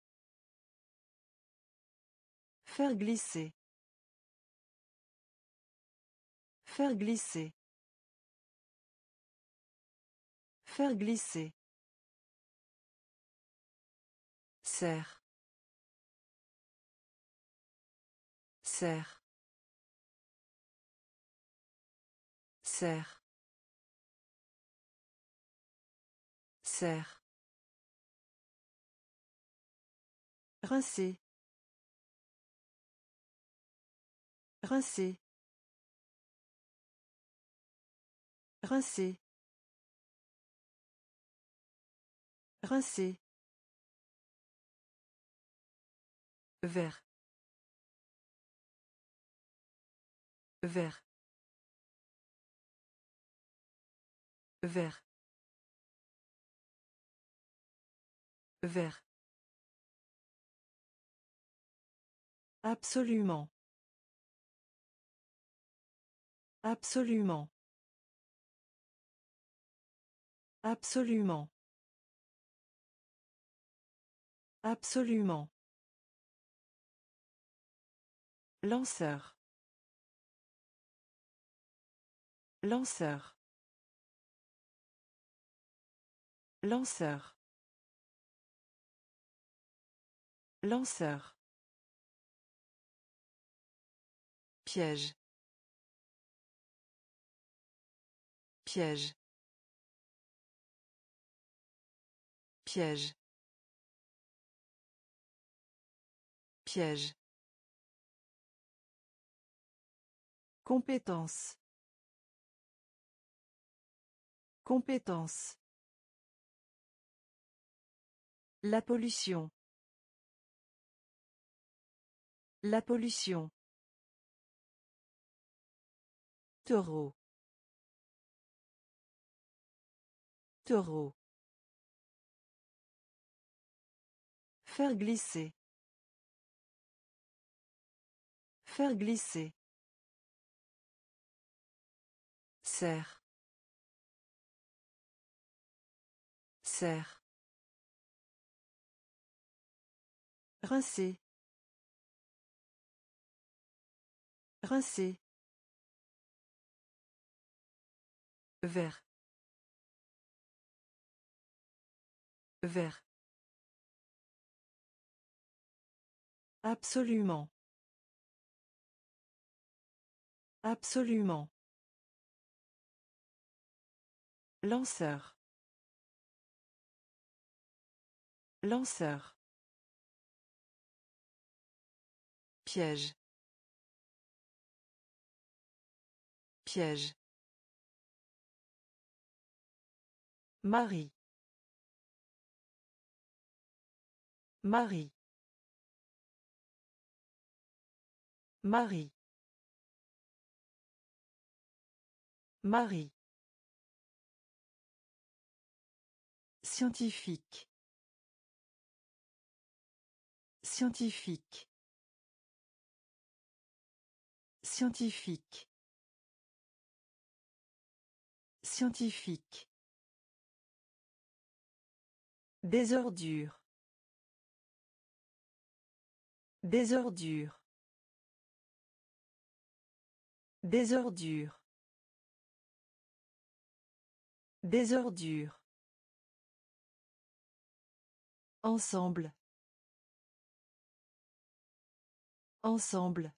Faire glisser. Faire glisser. Faire glisser. Serre. Serre. Serre. Serre. Rincer. Rincer. Rincer. Rincer. Vert. Vert. Vert. Vert. Absolument. Absolument. Absolument. Absolument. Lanceur. Lanceur. Lanceur. Lanceur. Piège. Piège. Piège. Piège. Compétence. Compétence. La pollution. La pollution. Taureau. Taureau. Faire glisser. Faire glisser. Serre. Serre. Rincer. Rincer. Vert. Vert. Absolument. Absolument. Lanceur. Lanceur. Piège. Piège. Marie. Marie. Marie. Marie. Scientifique. Scientifique. Scientifique. Scientifique. Désordure. Désordure. Désordure. Désordure. Ensemble. Ensemble.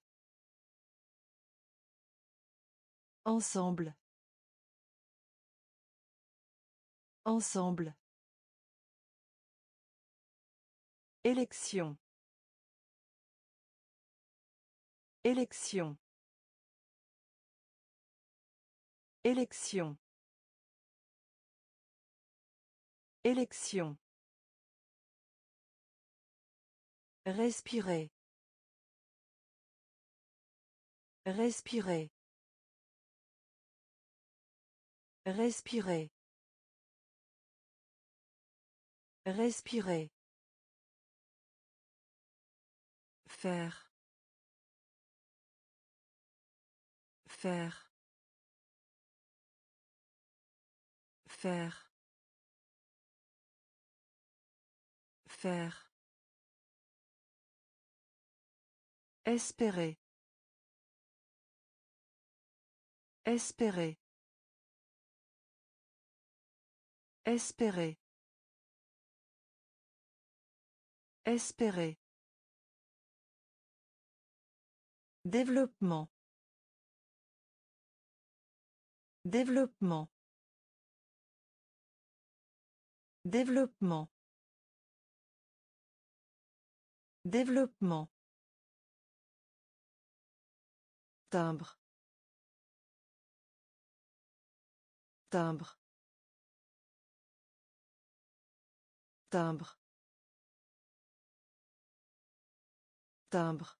Ensemble. Ensemble. Élection. Élection. Élection. Élection. Respirer. Respirer. Respirer. Respirer. Faire. Faire. Faire. Faire. Espérer. Espérer. Espérer. Espérer. Développement. Développement. Développement. Développement. Timbre. Timbre. Timbre. Timbre.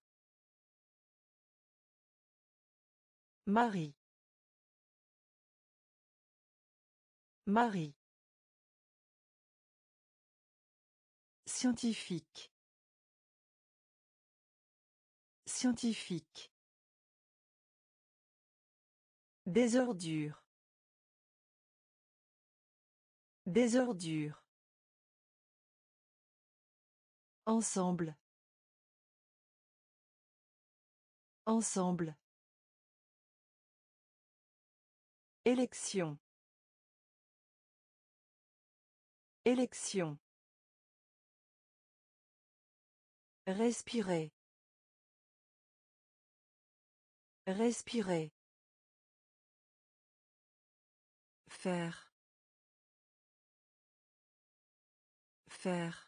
Marie. Marie. Scientifique. Scientifique. Désordure. Désordure. Ensemble. Ensemble. Élection. Élection. Respirer. Respirer. Faire. Faire.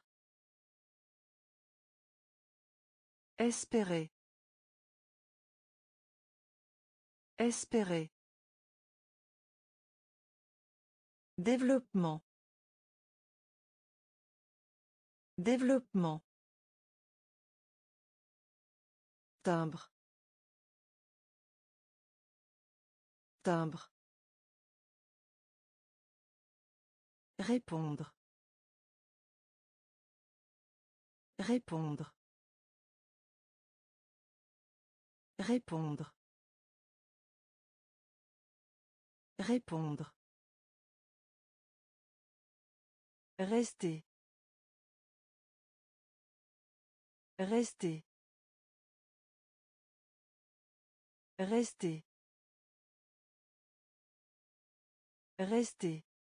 Espérer. Espérer. Développement. Développement. Timbre. Timbre. Répondre. Répondre. Répondre. Répondre. Rester. Rester. Rester. Rester.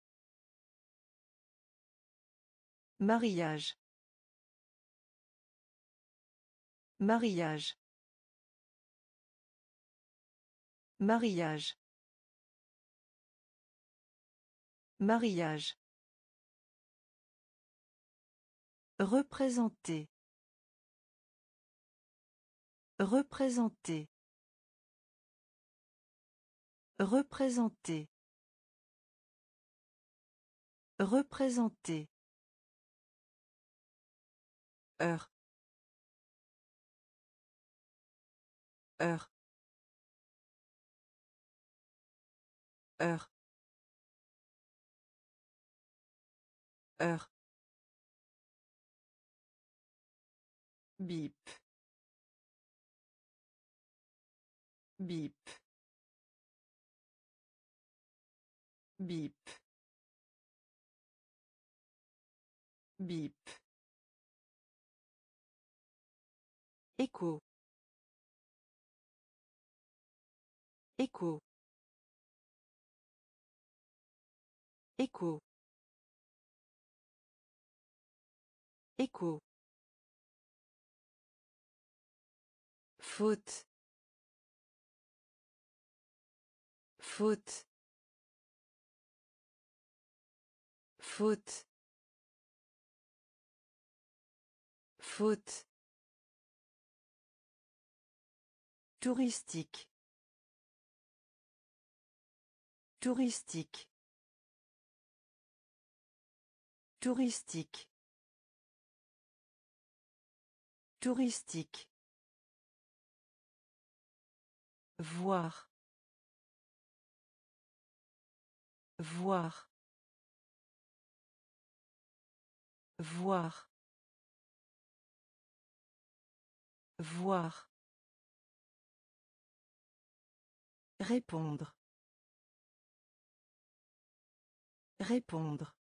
Mariage. Mariage. Mariage. Mariage. Représenter. Représenter. Représenter. Représenter. Heure. Heure. Heure. Heure. Bip. Bip. Bip. Bip. Écho. Écho. Écho. Écho. Faute. Faute. Faute. Faute. Touristique. Touristique. Touristique. Touristique. Voir. Voir. Voir. Voir. Répondre. Répondre.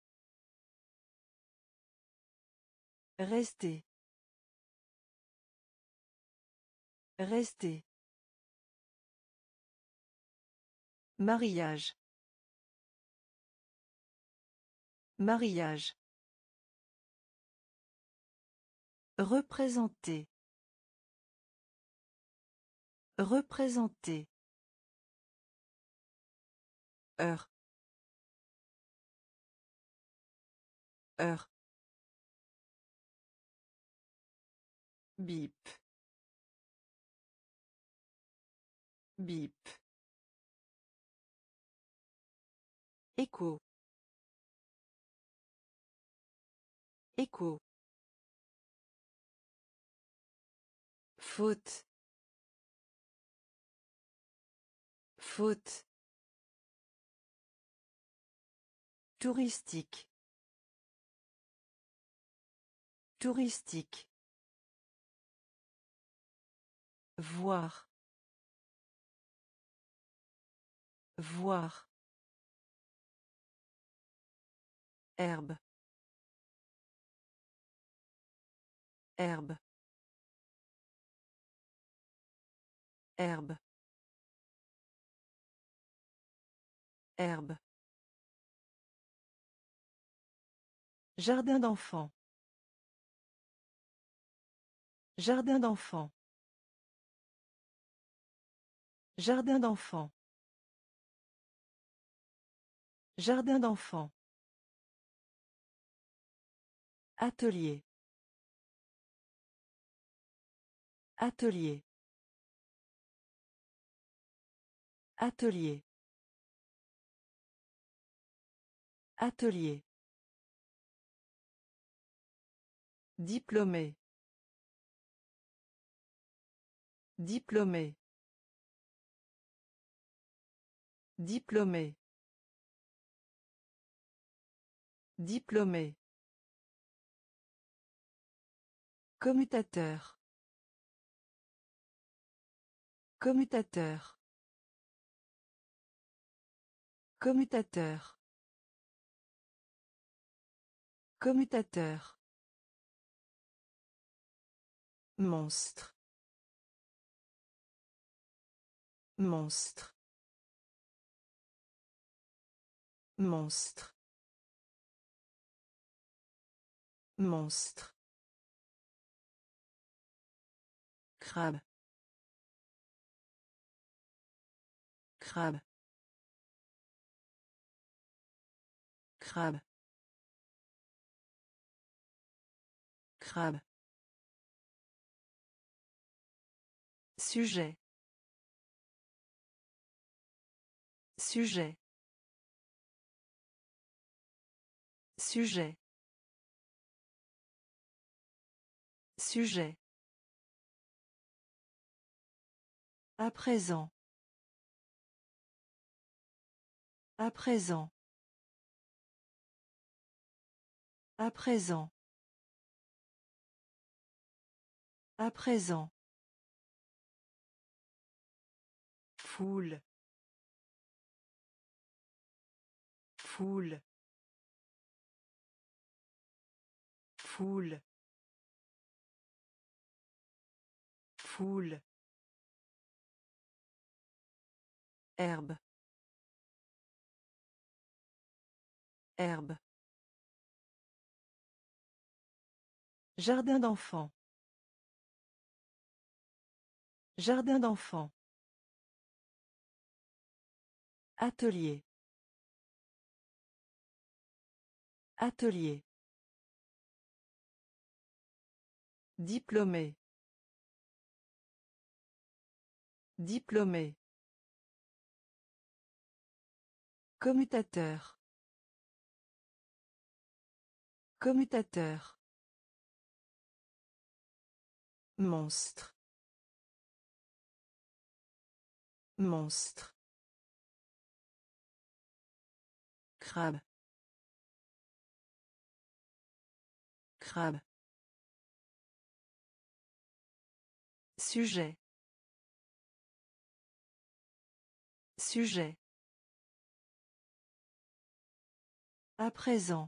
Rester. Rester. Mariage. Mariage. Représenter. Représenter. Heure. Heure. Bip. Bip. Écho. Écho. Faute. Faute. Touristique. Touristique. Voir. Voir. Herbe. Herbe. Herbe. Herbe. Jardin d'enfants. Jardin d'enfants. Jardin d'enfants. Jardin d'enfants. Atelier. Atelier. Atelier. Atelier. Diplômé. Diplômé. Diplômé. Diplômé. Commutateur. Commutateur. Commutateur. Commutateur. Monstre. Monstre. Monstre. Monstre. Crabe. Crabe. Crabe. Crabe. Sujet. Sujet. Sujet. Sujet. À présent. À présent. À présent. À présent. Foule. Foule. Foule. Foule. Herbe. Herbe. Jardin d'enfants. Jardin d'enfants. Atelier. Atelier. Diplômé. Diplômé. Commutateur. Commutateur. Monstre. Monstre. Crabe. Crabe. Sujet. Sujet. À présent.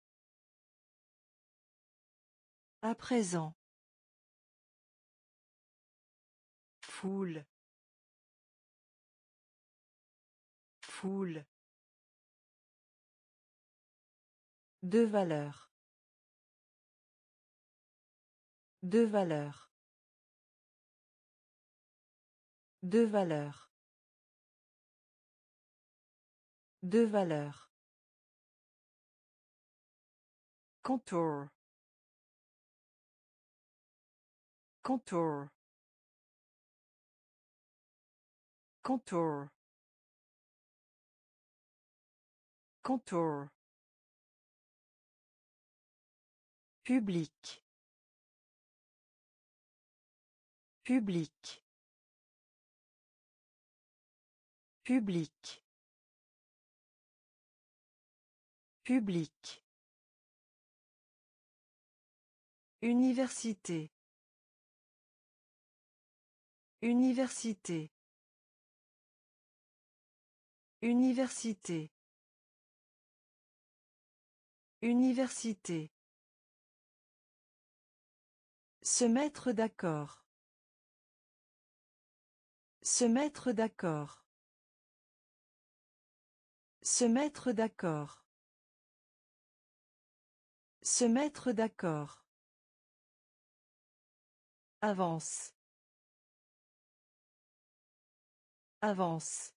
À présent. Foule. Foule. De valeur. De valeur. De valeur. De valeur. Contour. Contour. Contour. Contour. Public. Public. Public. Public. Université. Université. Université. Université. Se mettre d'accord. Se mettre d'accord. Se mettre d'accord. Se mettre d'accord. Avance. Avance.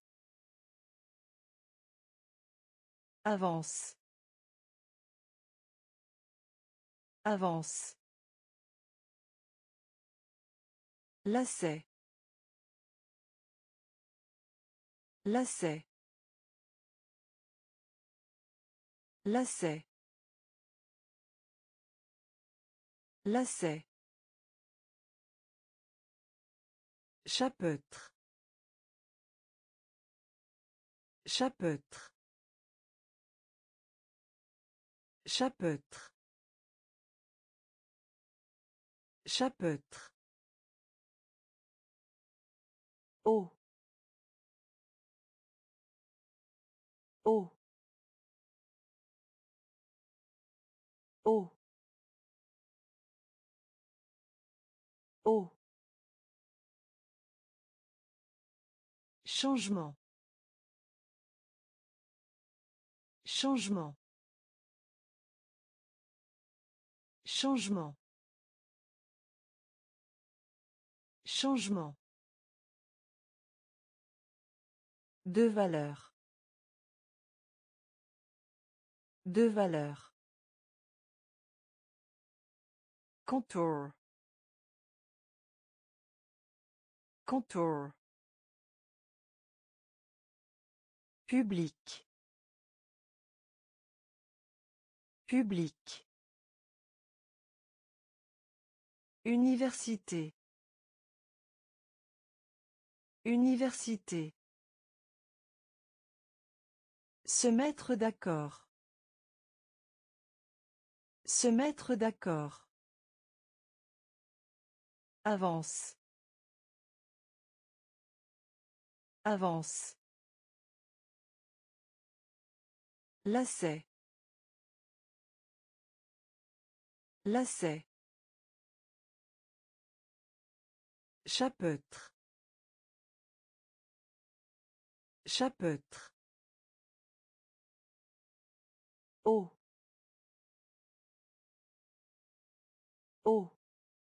Avance. Avance. Lacet. Lacet. Lacet. Lacet. Chapeautre. Chapeautre. Chapeautre. Chapeautre. Eau. Eau. Eau. Eau. Changement. Changement. Changement. Changement. De valeur. De valeur. Contour. Contour. Public. Public. Université. Université. Se mettre d'accord. Se mettre d'accord. Avance. Avance. Lacet. Lacet. Chapeautre. Chapeautre. Eau. Eau.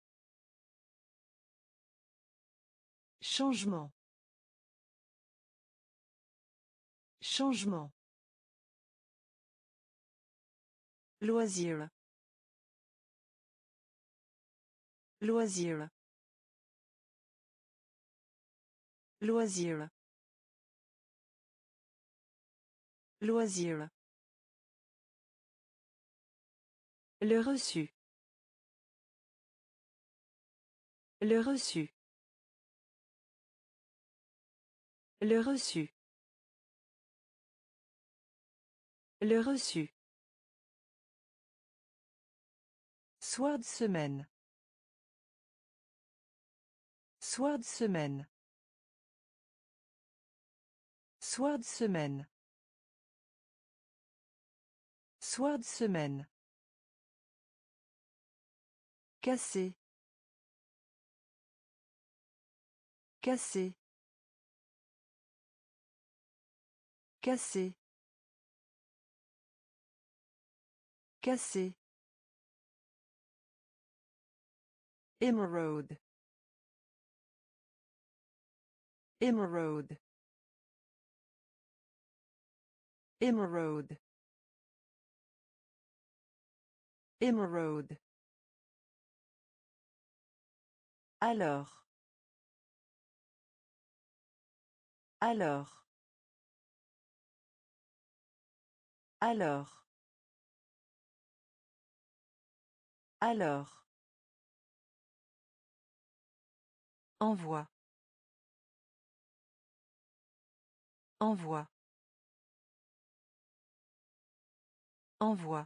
Changement. Changement. Loisir. Loisir. Loisir. Loisir. Le reçu. Le reçu. Le reçu. Le reçu. Soir de semaine. Soir de semaine. Soir de semaine. Soir de semaine. Casser. Casser. Casser. Casser. Émeraude. Émeraude. Émeraude. Émeraude. Alors. Alors. Alors. Alors. Envoi. Envoi. Envoi.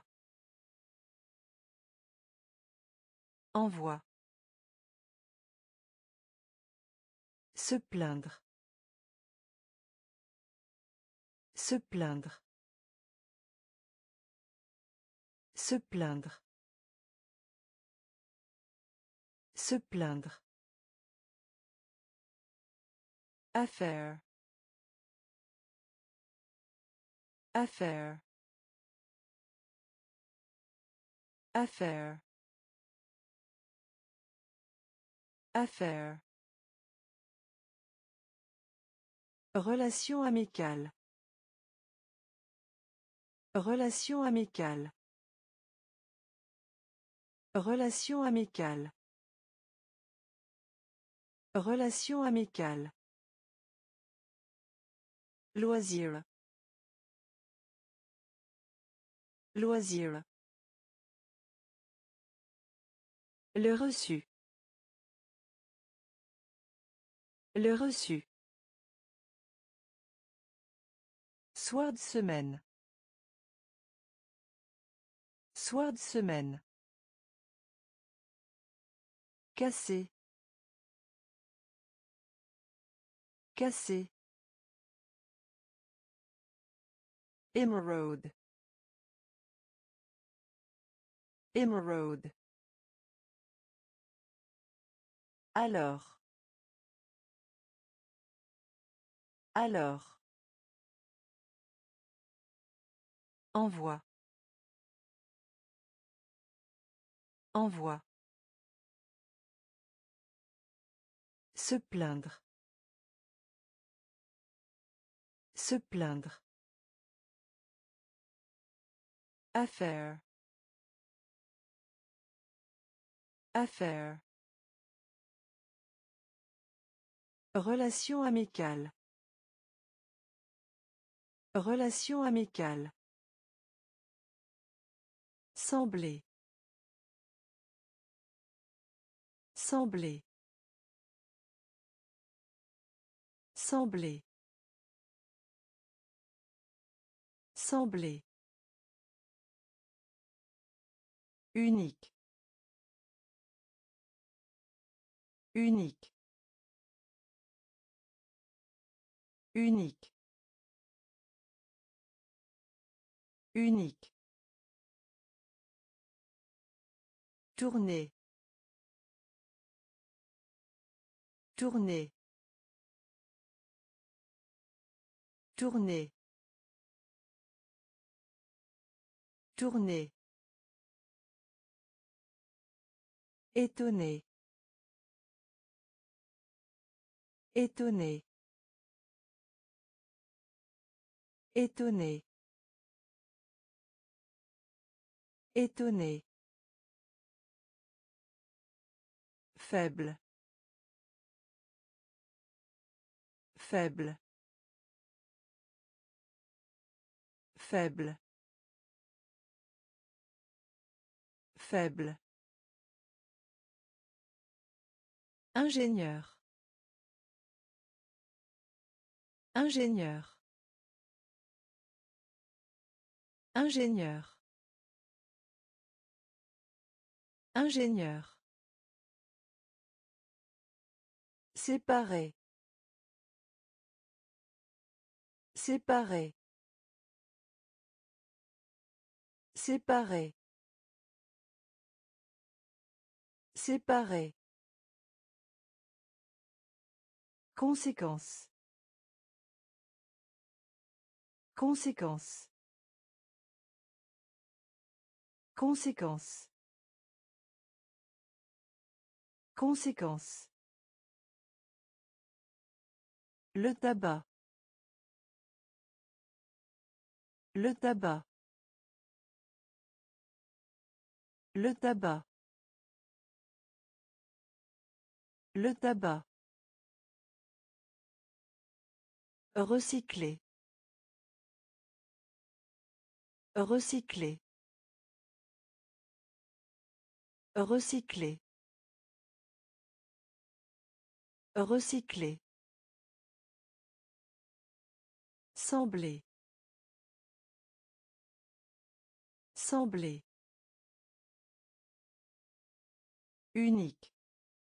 Envoi. Se plaindre. Se plaindre. Se plaindre. Se plaindre. Affaire. Affaire. Affaire. Affaire. Relation amicale. Relation amicale. Relation amicale. Relation amicale. Loisir. Loisir. Le reçu. Le reçu. Soir de semaine. Soir de semaine. Casser. Casser. Émeraude. Émeraude. Alors. Alors. Envoi. Envoi. Se plaindre. Se plaindre. Affaire. Affaire. Relation amicale. Relation amicale. Sembler. Sembler. Sembler. Sembler. Unique. Unique. Unique. Unique. Tourner. Tourner. Tourner. Tourner. Étonné. Étonné. Étonné. Étonné. Faible. Faible. Faible. Faible. Ingénieur. Ingénieur. Ingénieur. Ingénieur. Séparé. Séparé. Séparé. Séparé. Conséquence. Conséquence. Conséquence. Conséquence. Le tabac. Le tabac. Le tabac. Le tabac. Recycler. Recycler. Recycler. Recycler. Sembler. Sembler. Unique.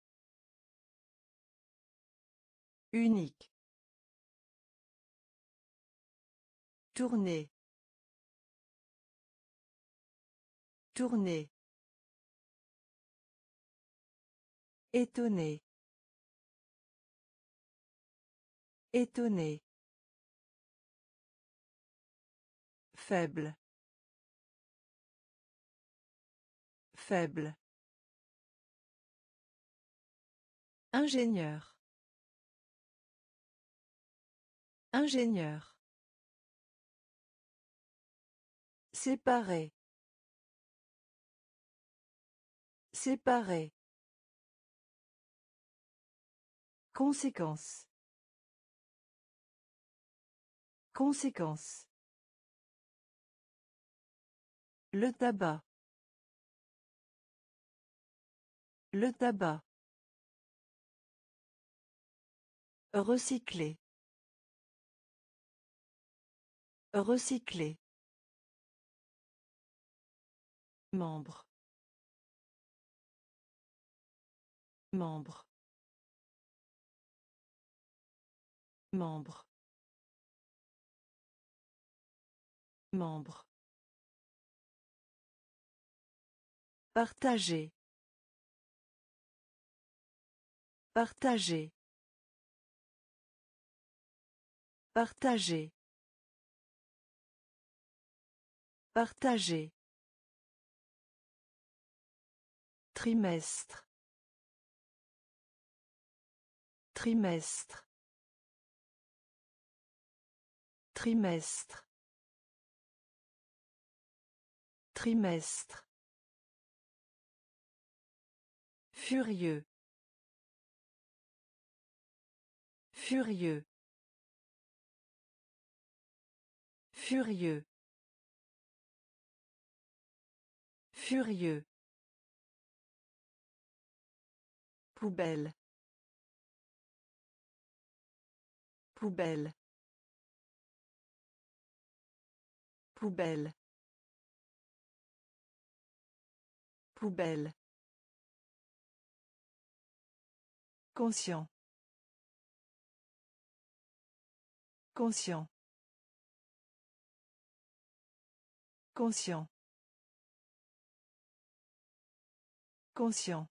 Unique. Tourner. Tourner. Étonné. Étonné. Faible. Faible. Ingénieur. Ingénieur. Séparé. Séparé. Conséquence. Conséquence. Le tabac. Le tabac. Recycler. Recycler. Membre. Membre. Membre. Membre. Partager. Partager. Partager. Partager. Trimestre. Trimestre. Trimestre. Trimestre. Furieux. Furieux. Furieux. Furieux. Poubelle. Poubelle. Poubelle. Poubelle. Conscient. Conscient. Conscient. Conscient.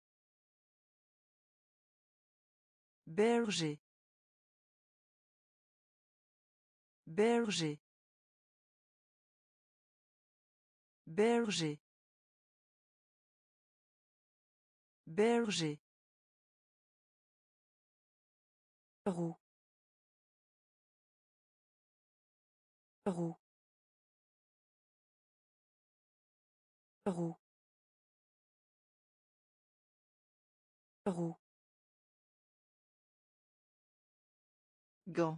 Berger. Berger. Berger. Berger. Roue. Roue. roue, roue, gant,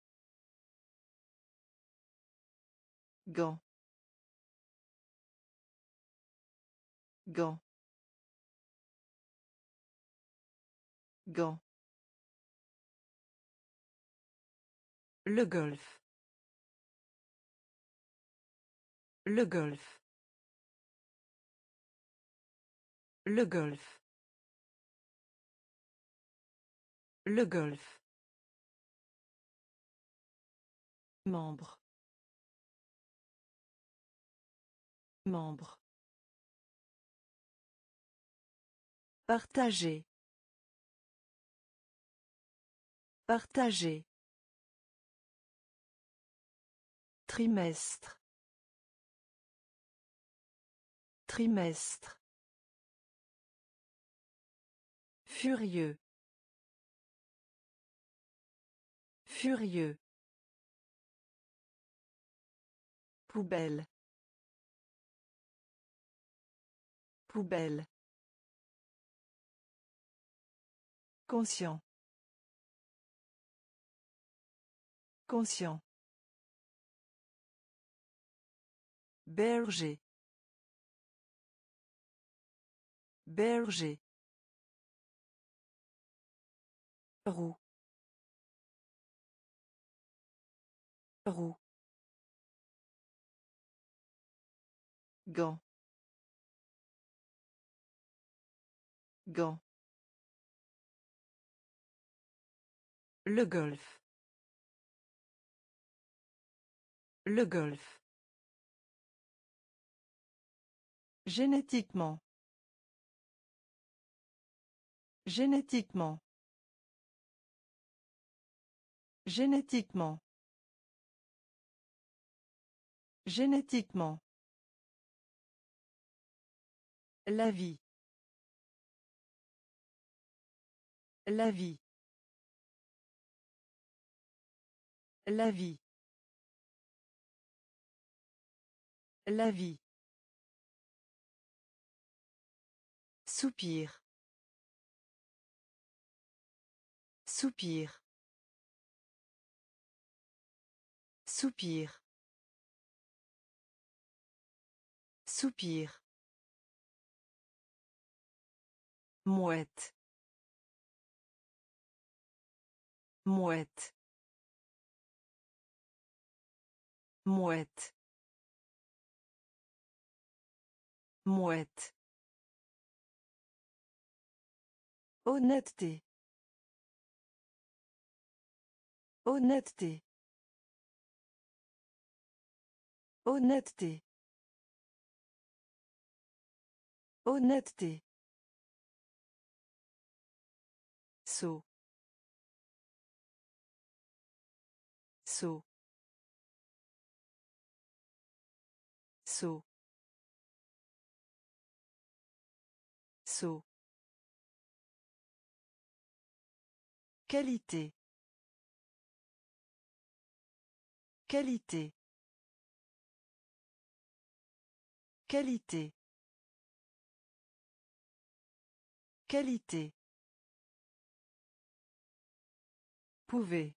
gant, gant, gant, le golf, le golf, le golf, le golf, membre, membre, partager, partager, trimestre, trimestre, furieux, furieux, poubelle, poubelle, conscient, conscient, berger, berger, roue, roue, gant, gant, le golf, le golf, génétiquement, génétiquement, génétiquement, génétiquement, la vie, la vie, la vie, la vie, soupir, soupir, soupir, soupir, mouette, mouette, mouette, mouette, honnêteté, honnêteté, honnêteté, honnêteté, saut, saut, saut, saut, qualité, qualité, qualité, qualité, pouvez,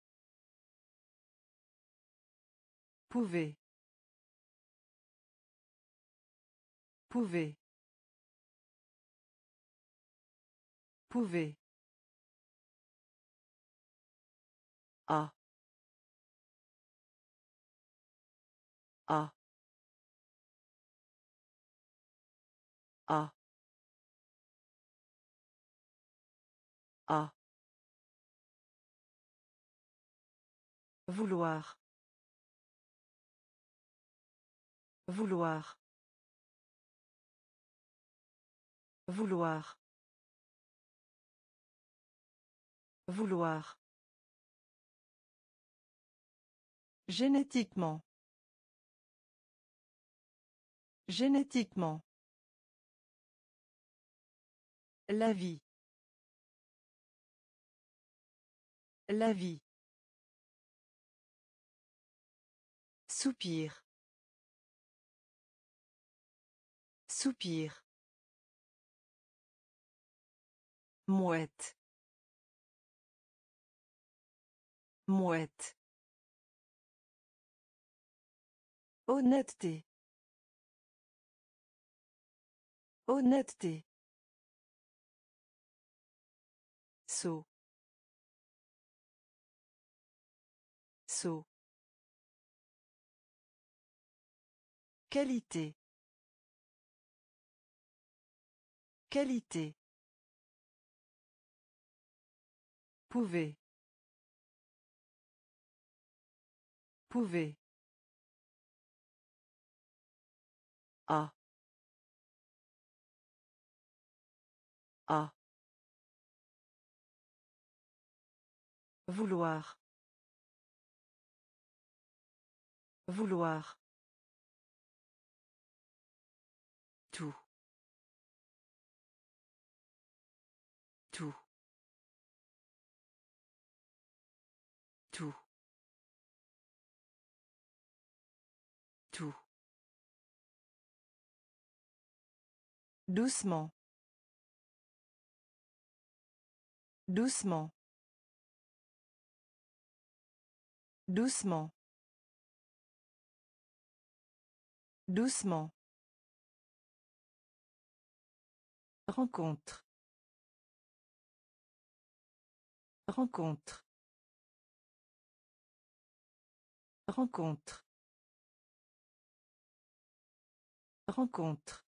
pouvez, pouvez, pouvez, ah, ah, ah, ah, vouloir, vouloir, vouloir, vouloir, génétiquement, génétiquement, la vie, la vie, soupir, Soupir. Mouette. Mouette. Honnêteté. Honnêteté. Saut. Saut. Qualité. Qualité. Pouvez. Pouvez. A. A. Vouloir. Vouloir. Tout. Tout. Tout. Tout. Doucement. Doucement. Doucement. Doucement. Rencontre. Rencontre. Rencontre. Rencontre.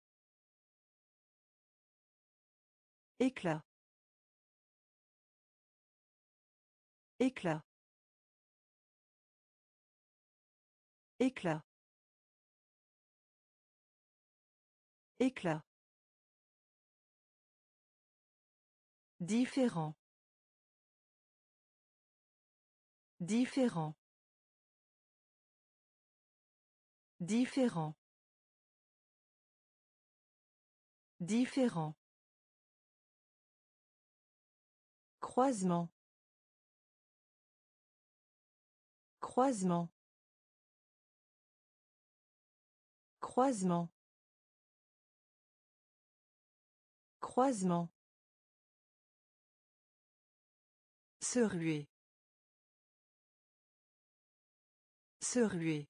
Éclat. Éclat. Éclat. Éclat. Différent. Différent. Différent. Différent. Croisement. Croisement. Croisement. Croisement. Se ruer. Se ruer.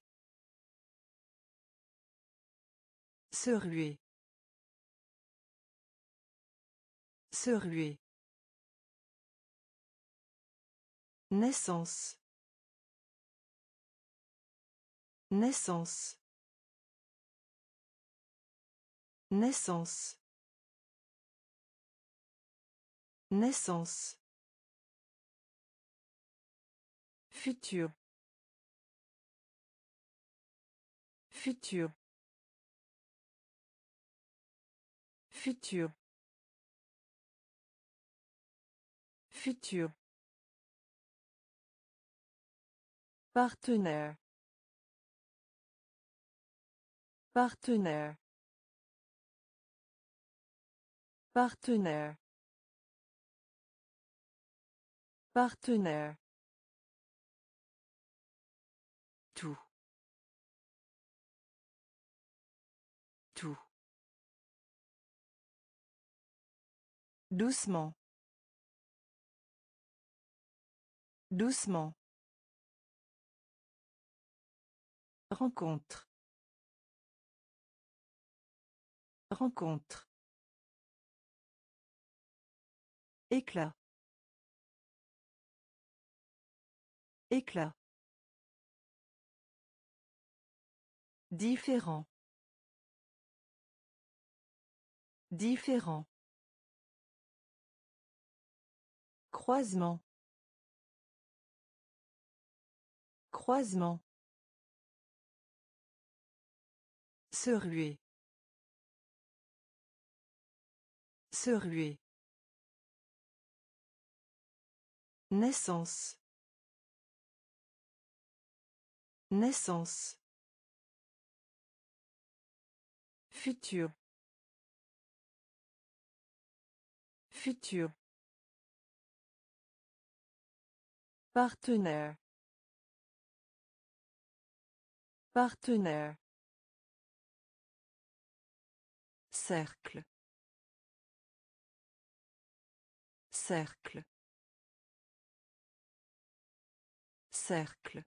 Se ruer. Se ruer. Naissance. Naissance. Naissance. Naissance. Futur. Futur. Futur. Futur. Partenaire. Partenaire. Partenaire. Partenaire. Tout. Tout. Doucement. Doucement. Rencontre. Rencontre. Éclat. Éclat. Différent. Différent. Croisement. Croisement. Se ruer. Se ruer. Naissance. Naissance. Futur. Futur. Partenaire. Partenaire. Cercle. Cercle. Cercle.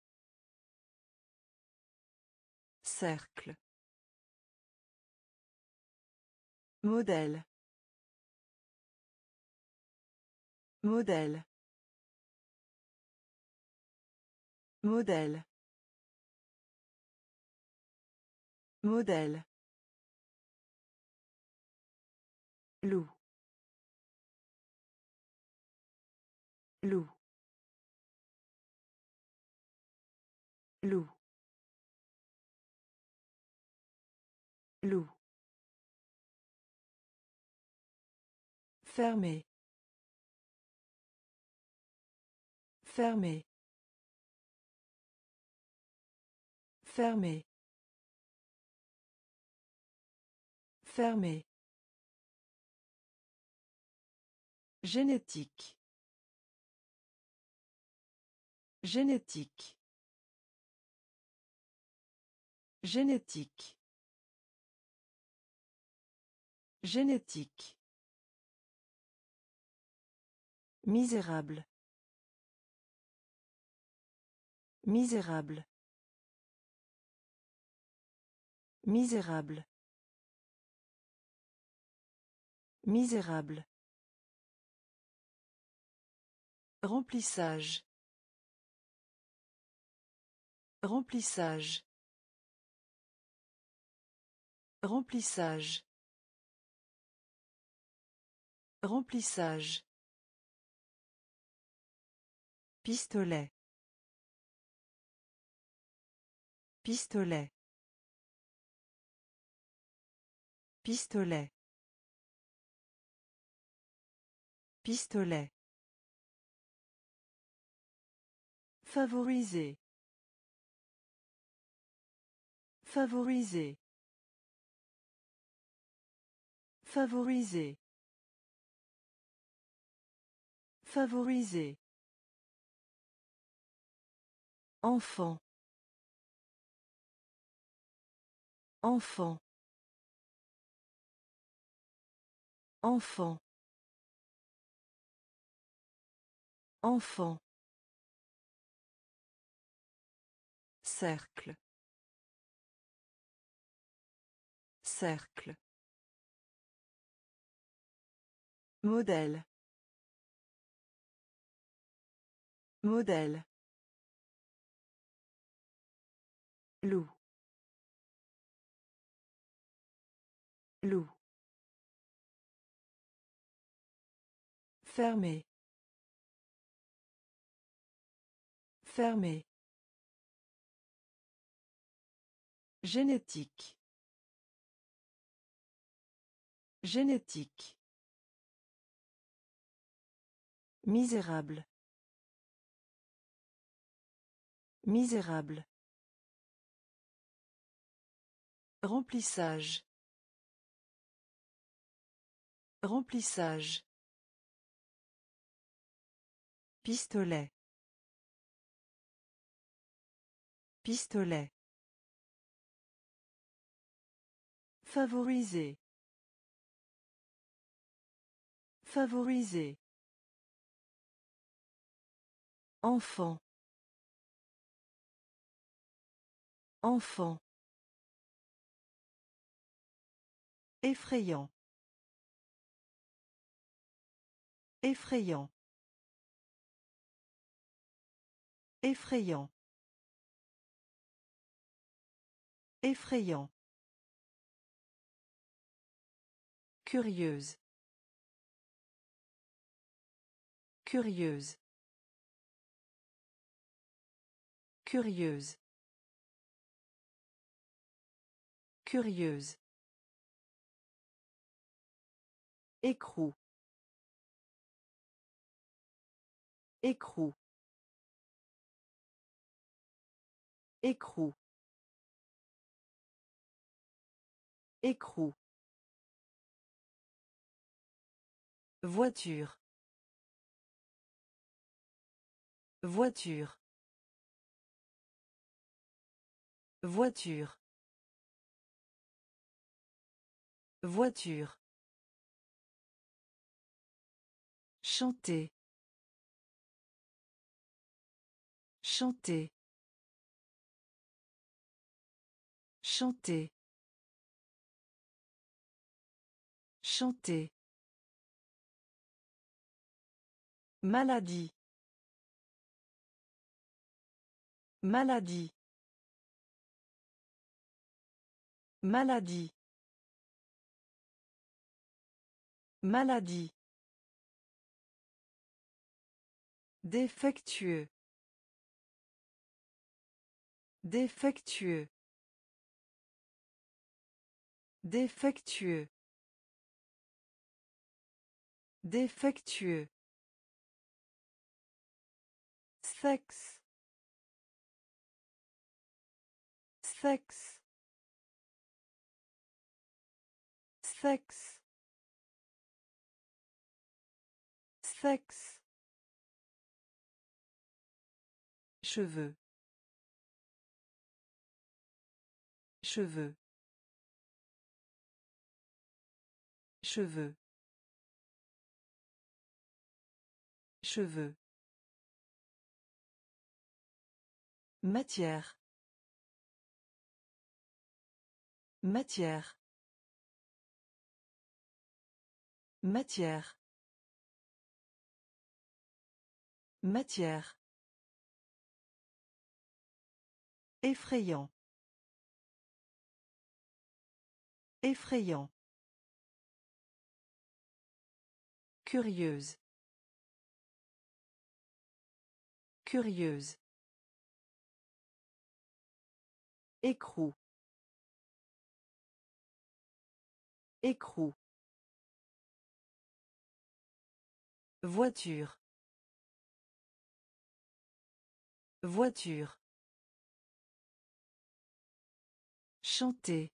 Cercle. Modèle. Modèle. Modèle. Modèle. Loup. Loup. Loup. Loup. Fermé. Fermé. Fermé. Fermé. Génétique. Génétique. Génétique. Génétique. Misérable. Misérable. Misérable. Misérable. Remplissage. Remplissage. Remplissage. Remplissage. Pistolet. Pistolet. Pistolet. Pistolet. Favoriser. Favoriser. Favoriser. Favoriser. Enfant. Enfant. Enfant. Enfant. Cercle. Cercle. Modèle. Modèle. Loup. Loup. Fermé. Fermé. Génétique. Génétique. Misérable. Misérable. Remplissage. Remplissage. Pistolet. Pistolet. Favoriser. Favoriser. Enfant. Enfant. Effrayant. Effrayant. Effrayant. Effrayant. Curieuse. Curieuse. Curieuse. Curieuse. Écrou. Écrou. Écrou. Écrou. Voiture. Voiture. Voiture. Voiture. Chanter. Chanter. Chanter. Chanter. Maladie. Maladie. Maladie. Maladie. Défectueux. Défectueux. Défectueux. Défectueux. Sexe. Sexe. Sexe. Sexe. Cheveux. Cheveux. Cheveux. Cheveux. Matière. Matière. Matière. Matière. Effrayant. Effrayant. Curieuse. Curieuse. Écrou. Écrou. Voiture. Voiture. Chanter.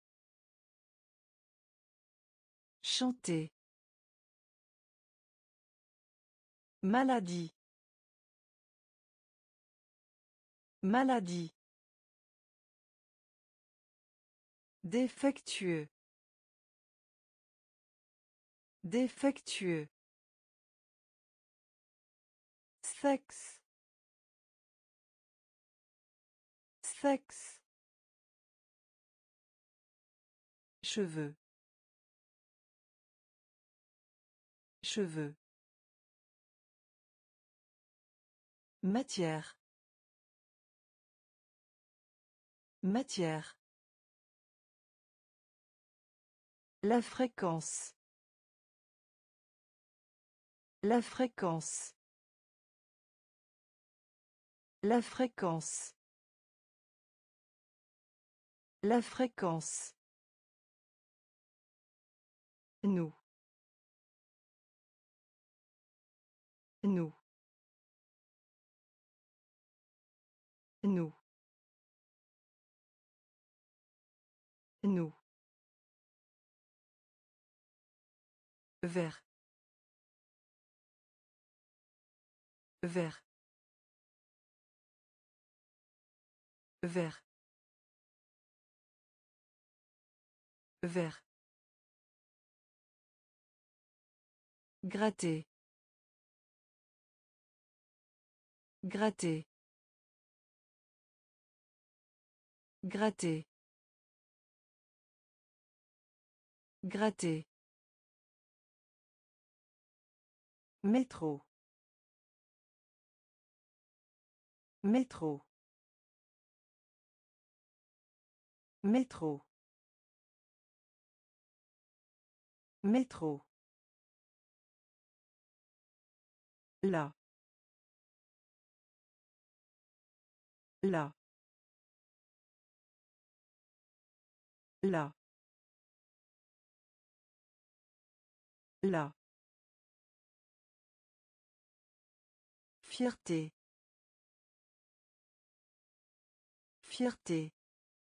Chanter. Maladie. Maladie. Défectueux. Défectueux. Sexe. Sexe. Cheveux. Cheveux. Matière. Matière. La fréquence. La fréquence. La fréquence. La fréquence. Nous. Nous. Nous. Nous. Vert. Vert. Vert. Vert. Gratter. Gratter. Gratter. Gratter. Métro. Métro. Métro. Métro. Là. Là. Là. Là. Fierté. Fierté.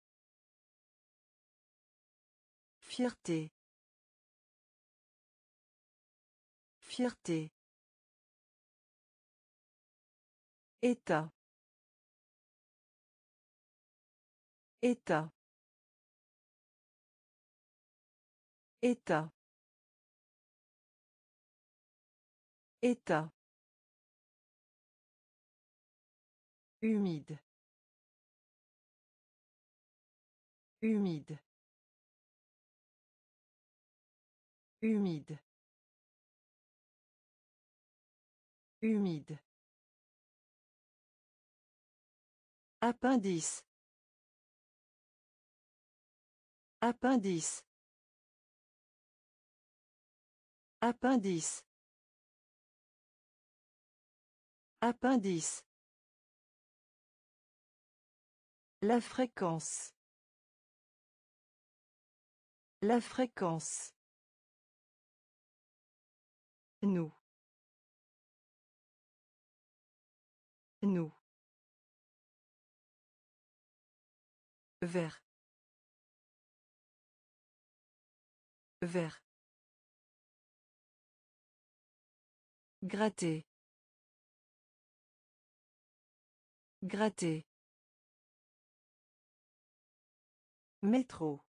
Fierté. Fierté. État. État. État. État. Humide. Humide. Humide. Humide. Appendice. Appendice. Appendice. Appendice. La fréquence. La fréquence. Nous. Nous. Vert. Vert. Gratter. Gratter. Métro.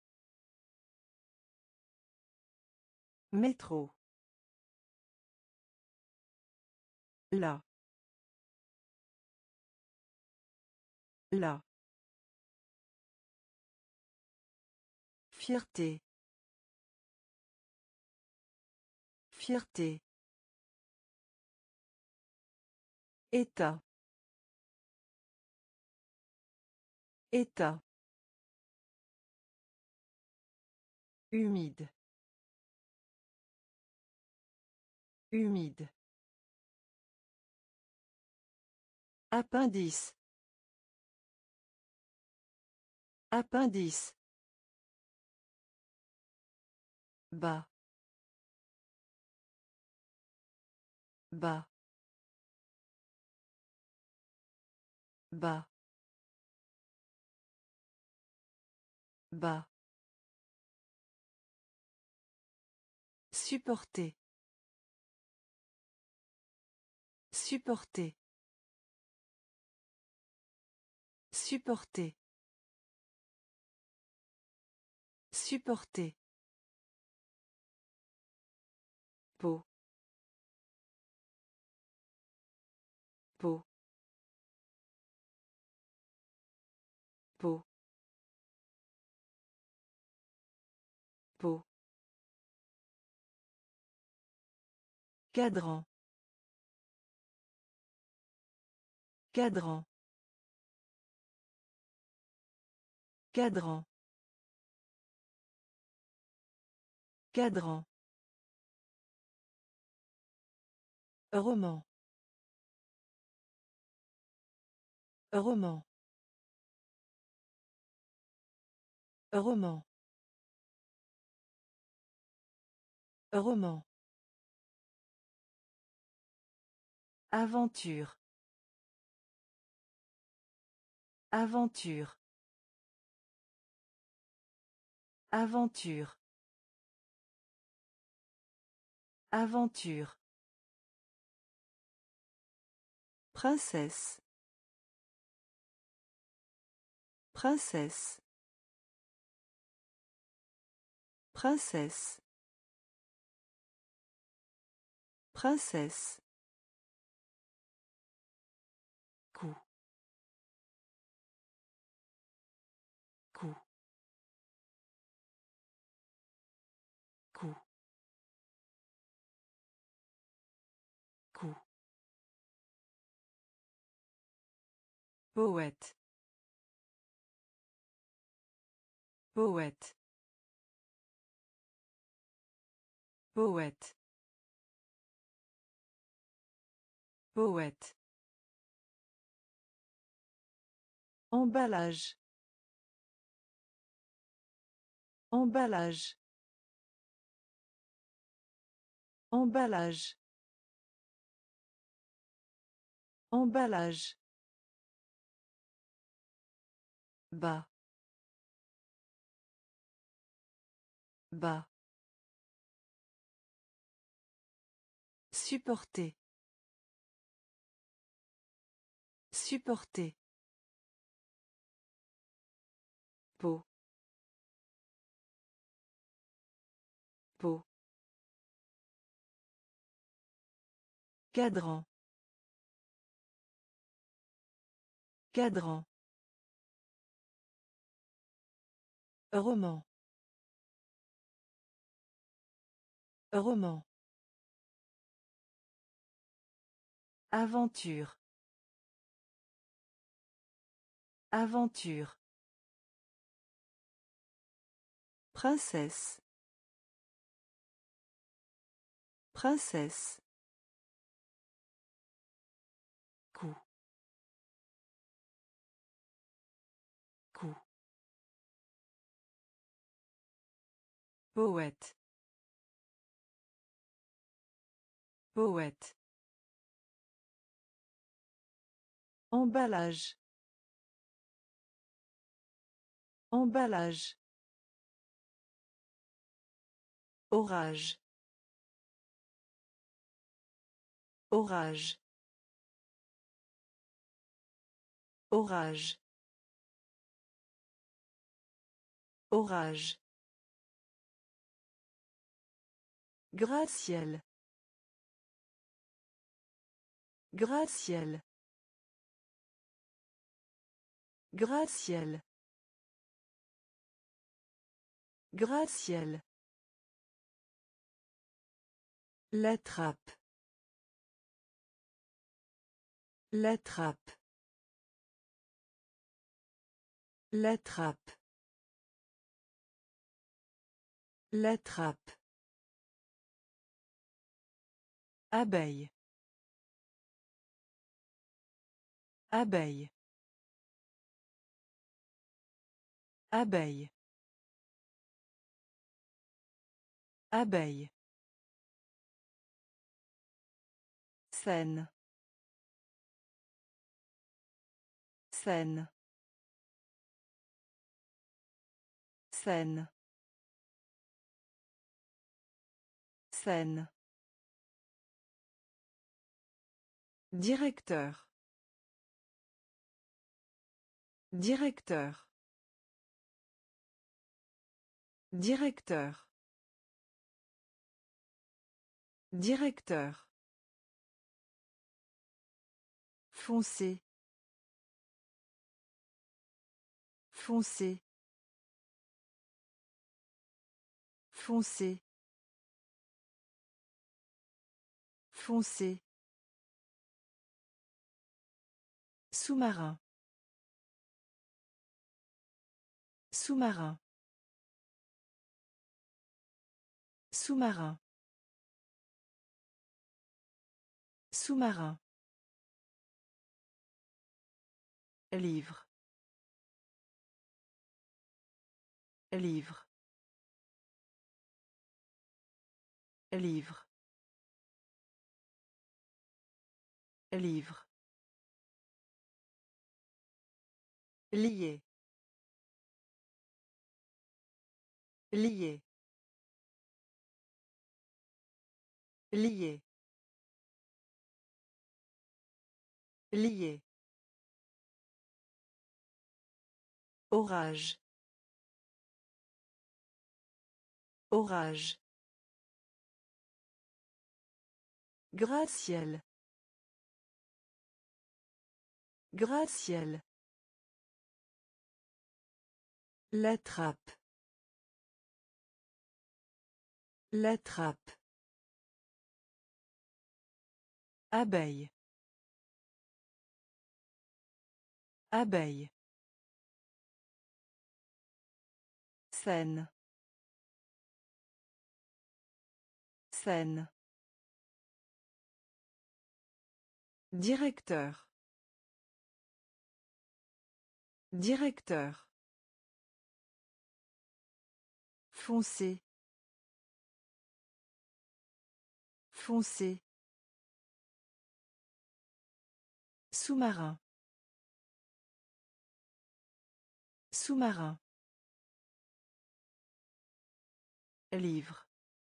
Métro. Là. Là. Fierté. Fierté. État. État. Humide. Humide. Appendice. Appendice. Bas. Bas. Bas. Bas. Supporter. Supporter. Supporter. Supporter. Peau. Peau. Peau. Peau. Cadran. Cadran. Cadran. Cadran. Roman. Roman. Roman. Roman. Aventure. Aventure. Aventure. Aventure. Princesse. Princesse. Princesse. Princesse. Coup. Coup. Coup. Coup. Poète. Poète. Poète. Poète. Emballage. Emballage. Emballage. Emballage. Bas. Bas. Supporter. Supporter. Peau. Cadran. Cadran. Roman. Roman. Aventure. Aventure. Princesse. Princesse. Coup. Coup. Poète. Poète. Emballage. Emballage. Orage. Orage. Orage. Orage. Gratte-ciel. Gratte-ciel. Gratte-ciel. Gratte-ciel. La trappe. La trappe. La trappe. La trappe. Abeille. Abeille. Abeille. Abeille. Scène. Scène. Scène. Scène. Directeur. Directeur. Directeur. Directeur. Foncé. Foncé. Foncé. Foncé. Sous-marin. Sous-marin. Sous-marin. Sous-marin. Livre. Livre. Livre. Livre. Lié. Lié. Lié. Lié. Orage. Orage. Gratte-ciel. Gratte-ciel. La trappe. La trappe. Abeille. Abeille. Scène. Scène. Directeur. Directeur. Foncé. Foncé. Sous-marin. Sous-marin. Livre.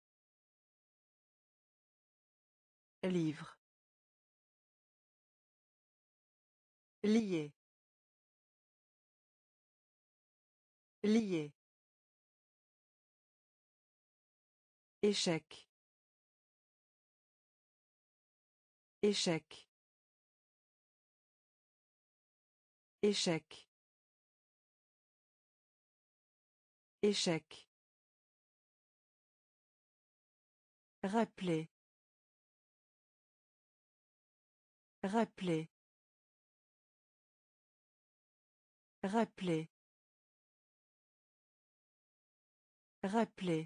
Livre. Lié. Lié. Échec. Échec. Échec. Échec. Rappeler. Rappeler. Rappeler. Rappeler.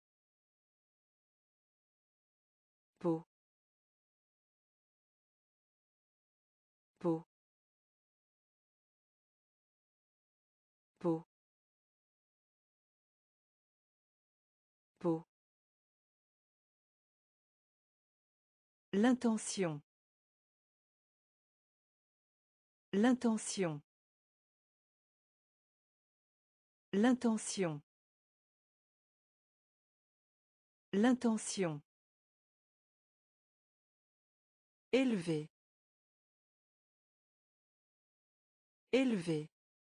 Peau. Peau. Peau. Peau. L'intention. L'intention. L'intention. L'intention. Élevé. Élevé.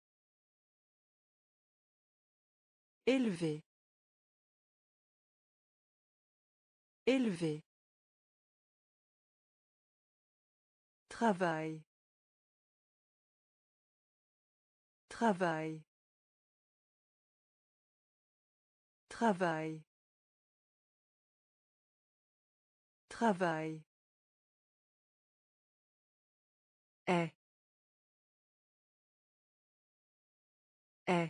Élevé. Élevé. Travail. Travail. Travail. Travail. Est. Est.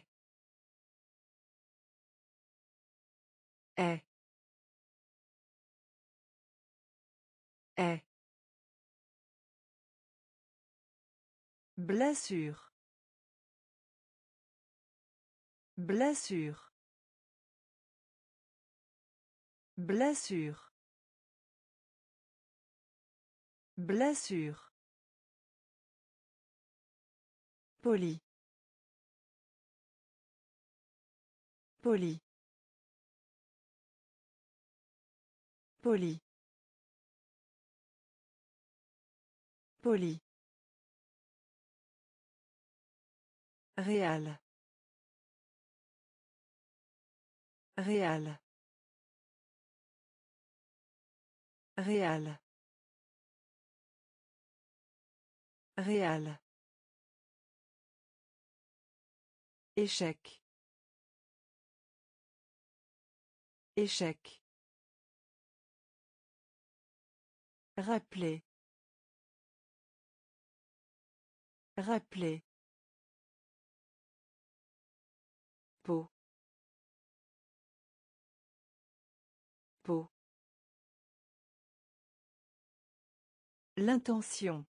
Est. Est. Blessure. Blessure. Blessure. Blessure. Poli. Poli. Poli. Poli. Réal. Réal. Réal. Réal. Échec. Échec. Rappeler. Rappeler. Peau. Peau. L'intention.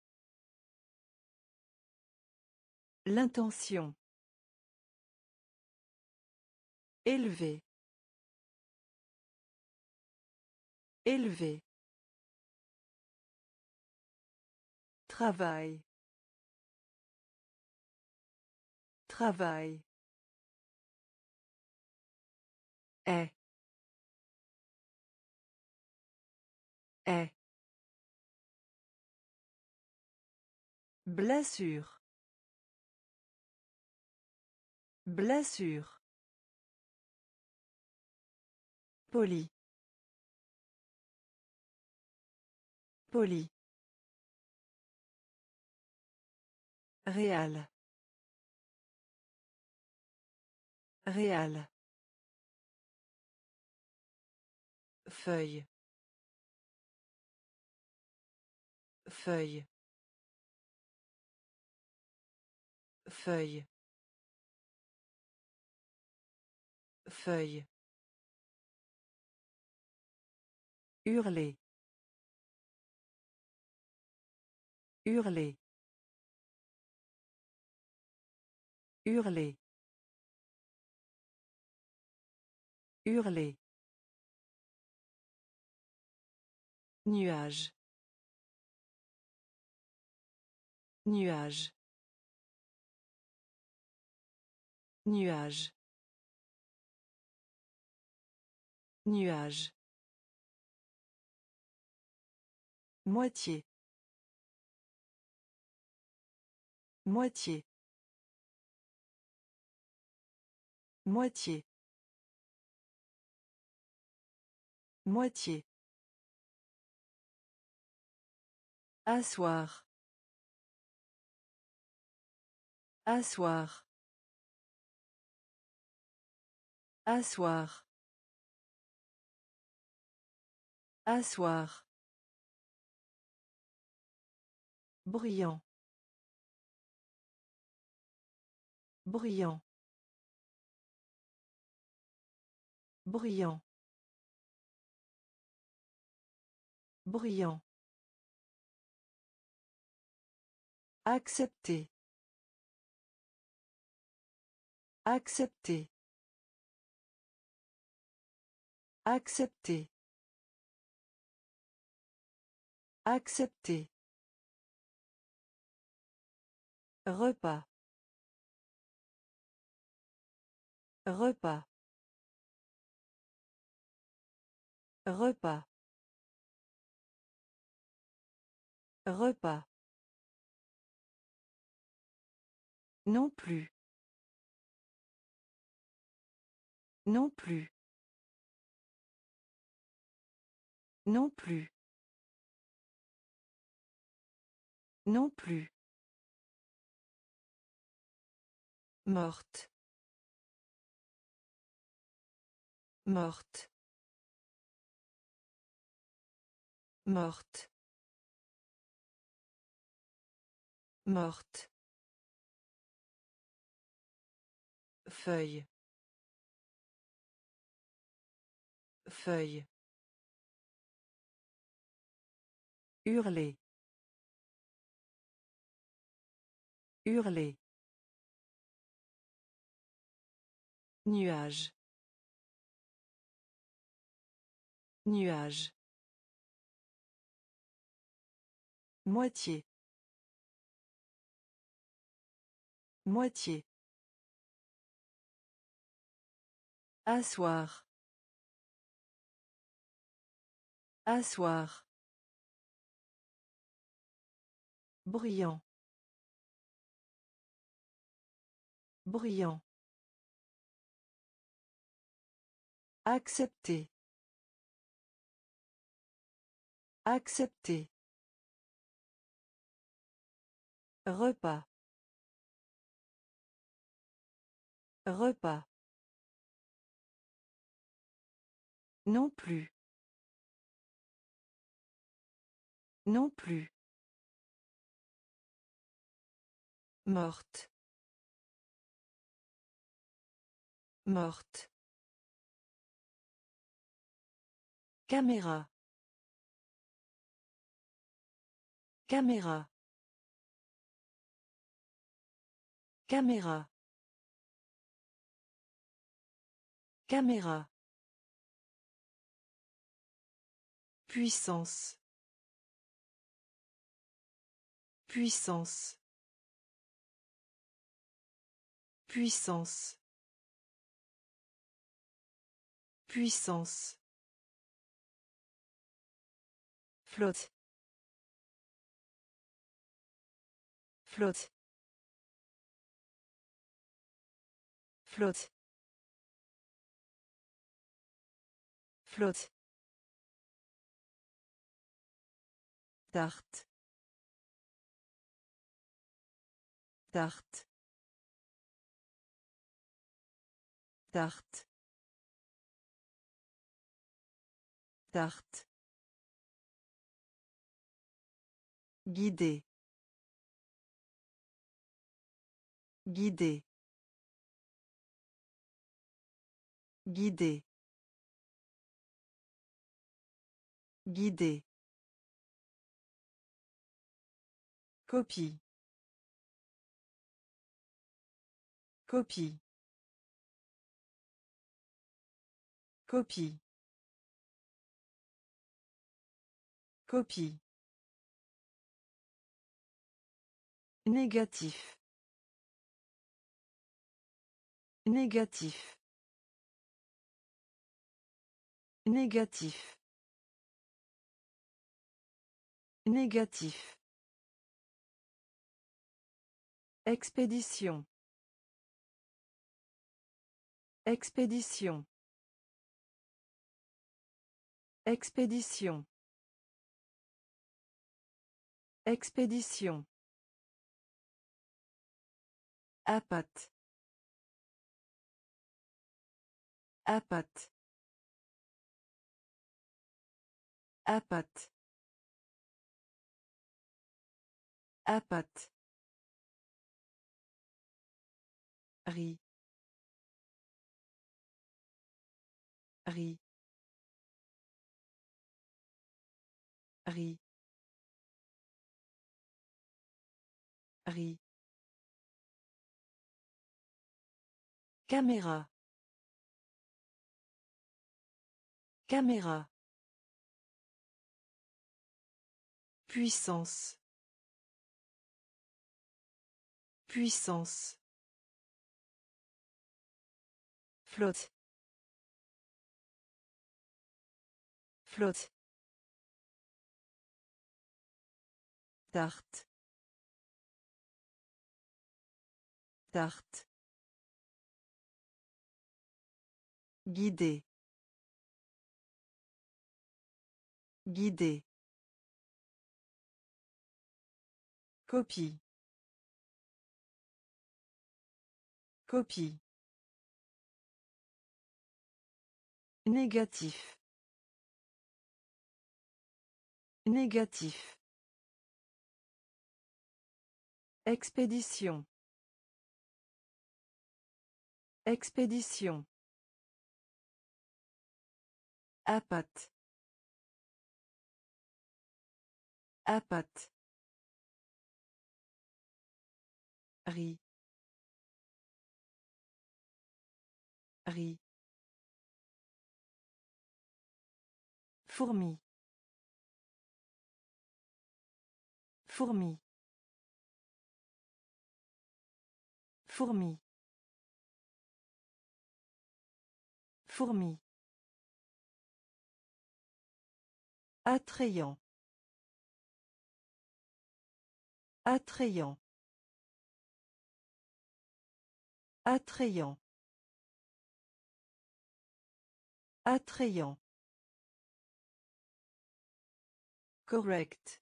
L'intention. Élevé. Élevé. Travail. Travail. Est. Est. Blessure. Blessure. Poli. Poli. Réal. Réal. Feuille. Feuille. Feuille. Feuille. Hurler. Hurler. Hurler. Hurler. Nuage. Nuage. Nuage. Nuage. Moitié. Moitié. Moitié. Moitié. Asseoir. Asseoir. Asseoir. Asseoir. Bruyant. Bruyant. Bruyant. Bruyant. Accepter. Accepter. Accepter. Accepter. Repas. Repas. Repas. Repas. Non plus. Non plus. Non plus. Non plus. Morte. Morte. Morte. Morte. Feuille. Feuille. Hurler. Hurler. Nuage. Nuage. Moitié. Moitié. Asseoir. Asseoir. Bruyant. Bruyant. Accepter. Accepter. Repas. Repas. Non plus. Non plus. Morte. Morte. Caméra. Caméra. Caméra. Caméra. Puissance. Puissance. Puissance. Puissance. Flotte. Flotte. Flotte. Flotte. Tarte. Tarte. Tarte. Tarte. Guider. Guider. Guider. Guider. Copie. Copie. Copie. Copie. Négatif. Négatif. Négatif. Négatif. Expédition. Expédition. Expédition. Expédition. Appât. Appât. Appât. Appât. Riz. Riz. Riz. Riz. Caméra. Caméra. Puissance. Puissance. Flotte. Flotte. Tarte. Tarte. Guider. Guider. Copie. Copie. Négatif. Négatif. Expédition. Expédition. Appât. Appât. Riz. Riz. Fourmi. Fourmi. Fourmi. Fourmi. Attrayant. Attrayant. Attrayant. Attrayant. Correct.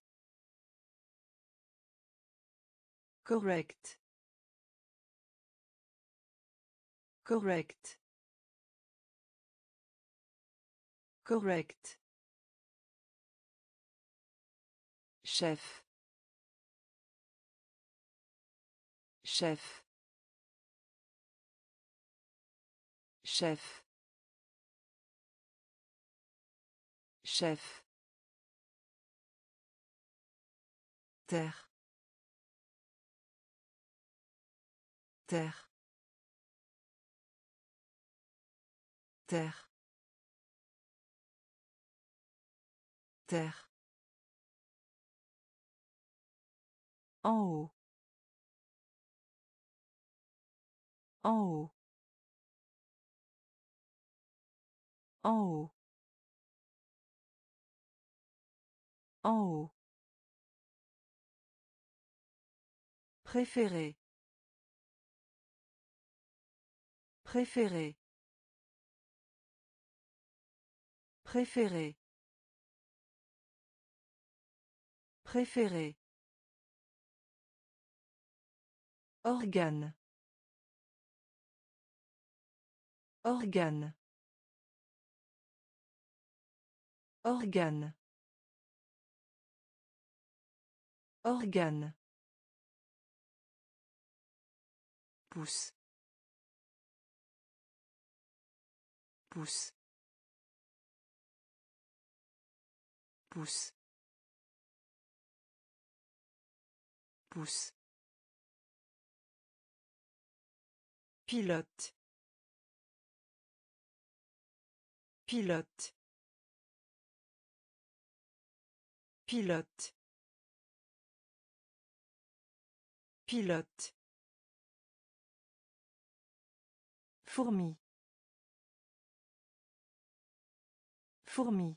Correct. Correct. Correct. Chef. Chef. Chef. Chef. Terre. Terre. Terre. Terre. En haut. En haut. En haut. En haut. Préféré. Préféré. Préféré. Préféré. Organe. Organe. Organe. Organe. Pouce. Pouce. Pouce. Pouce. Pilote. Pilote. Pilote. Pilote. Fourmi. Fourmi.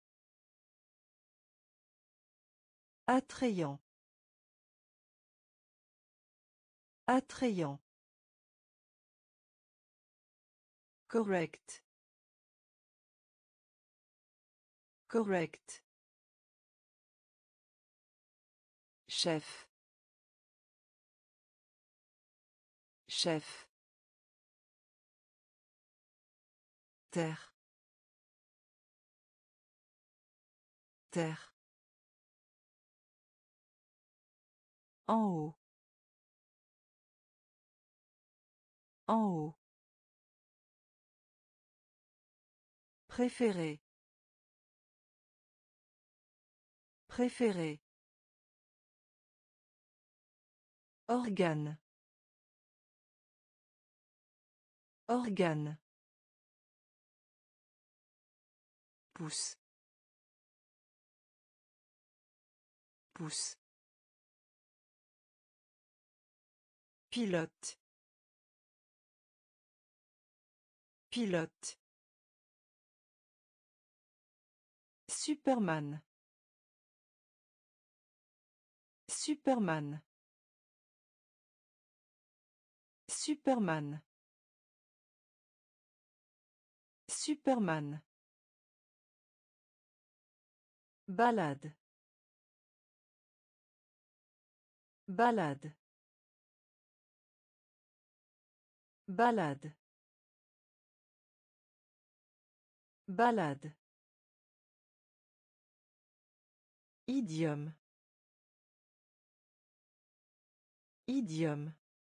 Attrayant. Attrayant. Correct. Correct. Chef. Chef. Terre. Terre. En haut. En haut. Préféré. Préféré. Organe. Organe. Pouce. Pouce. Pilote. Pilote. Superman. Superman. Superman. Superman. Balade. Balade. Balade. Balade. Idiome. Idiome.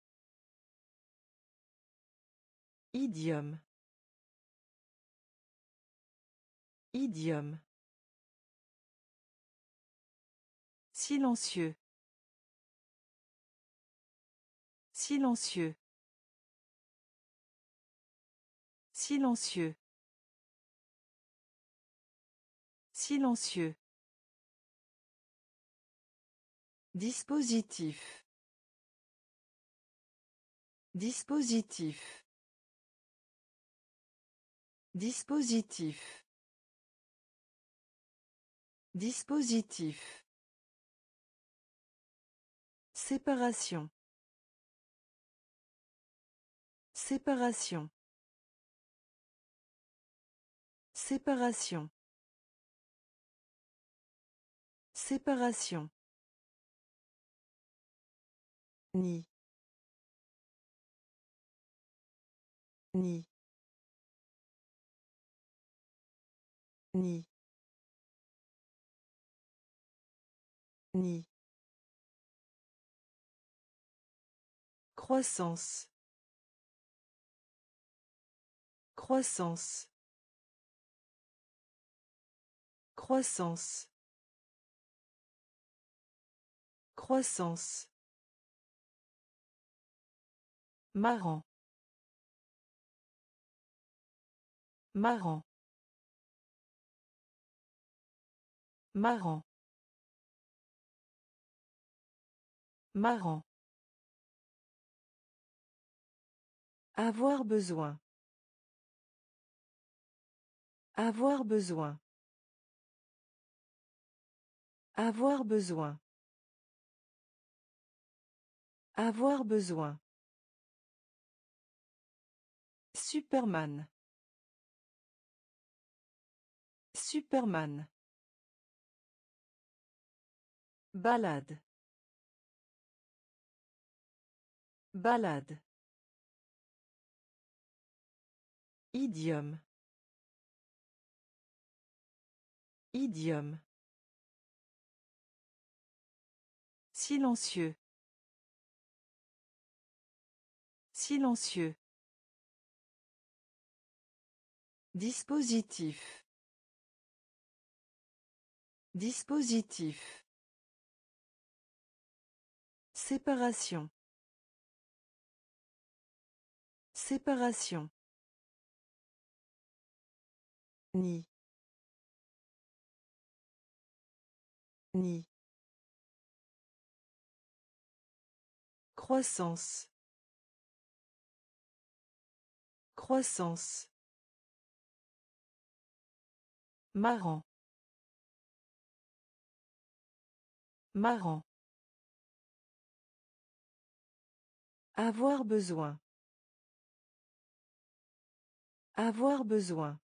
Idiome. Idiome. Silencieux. Silencieux. Silencieux. Silencieux. Dispositif. Dispositif. Dispositif. Dispositif. Séparation. Séparation. Séparation. Séparation. Ni. Ni. Ni. Ni. Croissance. Croissance. Croissance. Croissance. Marrant. Marrant. Marrant. Marrant. Avoir besoin. Avoir besoin. Avoir besoin. Avoir besoin. Superman. Superman. Balade. Balade. Idiome. Idiome. Silencieux. Silencieux. Dispositif. Dispositif. Séparation. Séparation. Ni. Ni. Croissance. Croissance. Marrant. Marrant. Avoir besoin. Avoir besoin.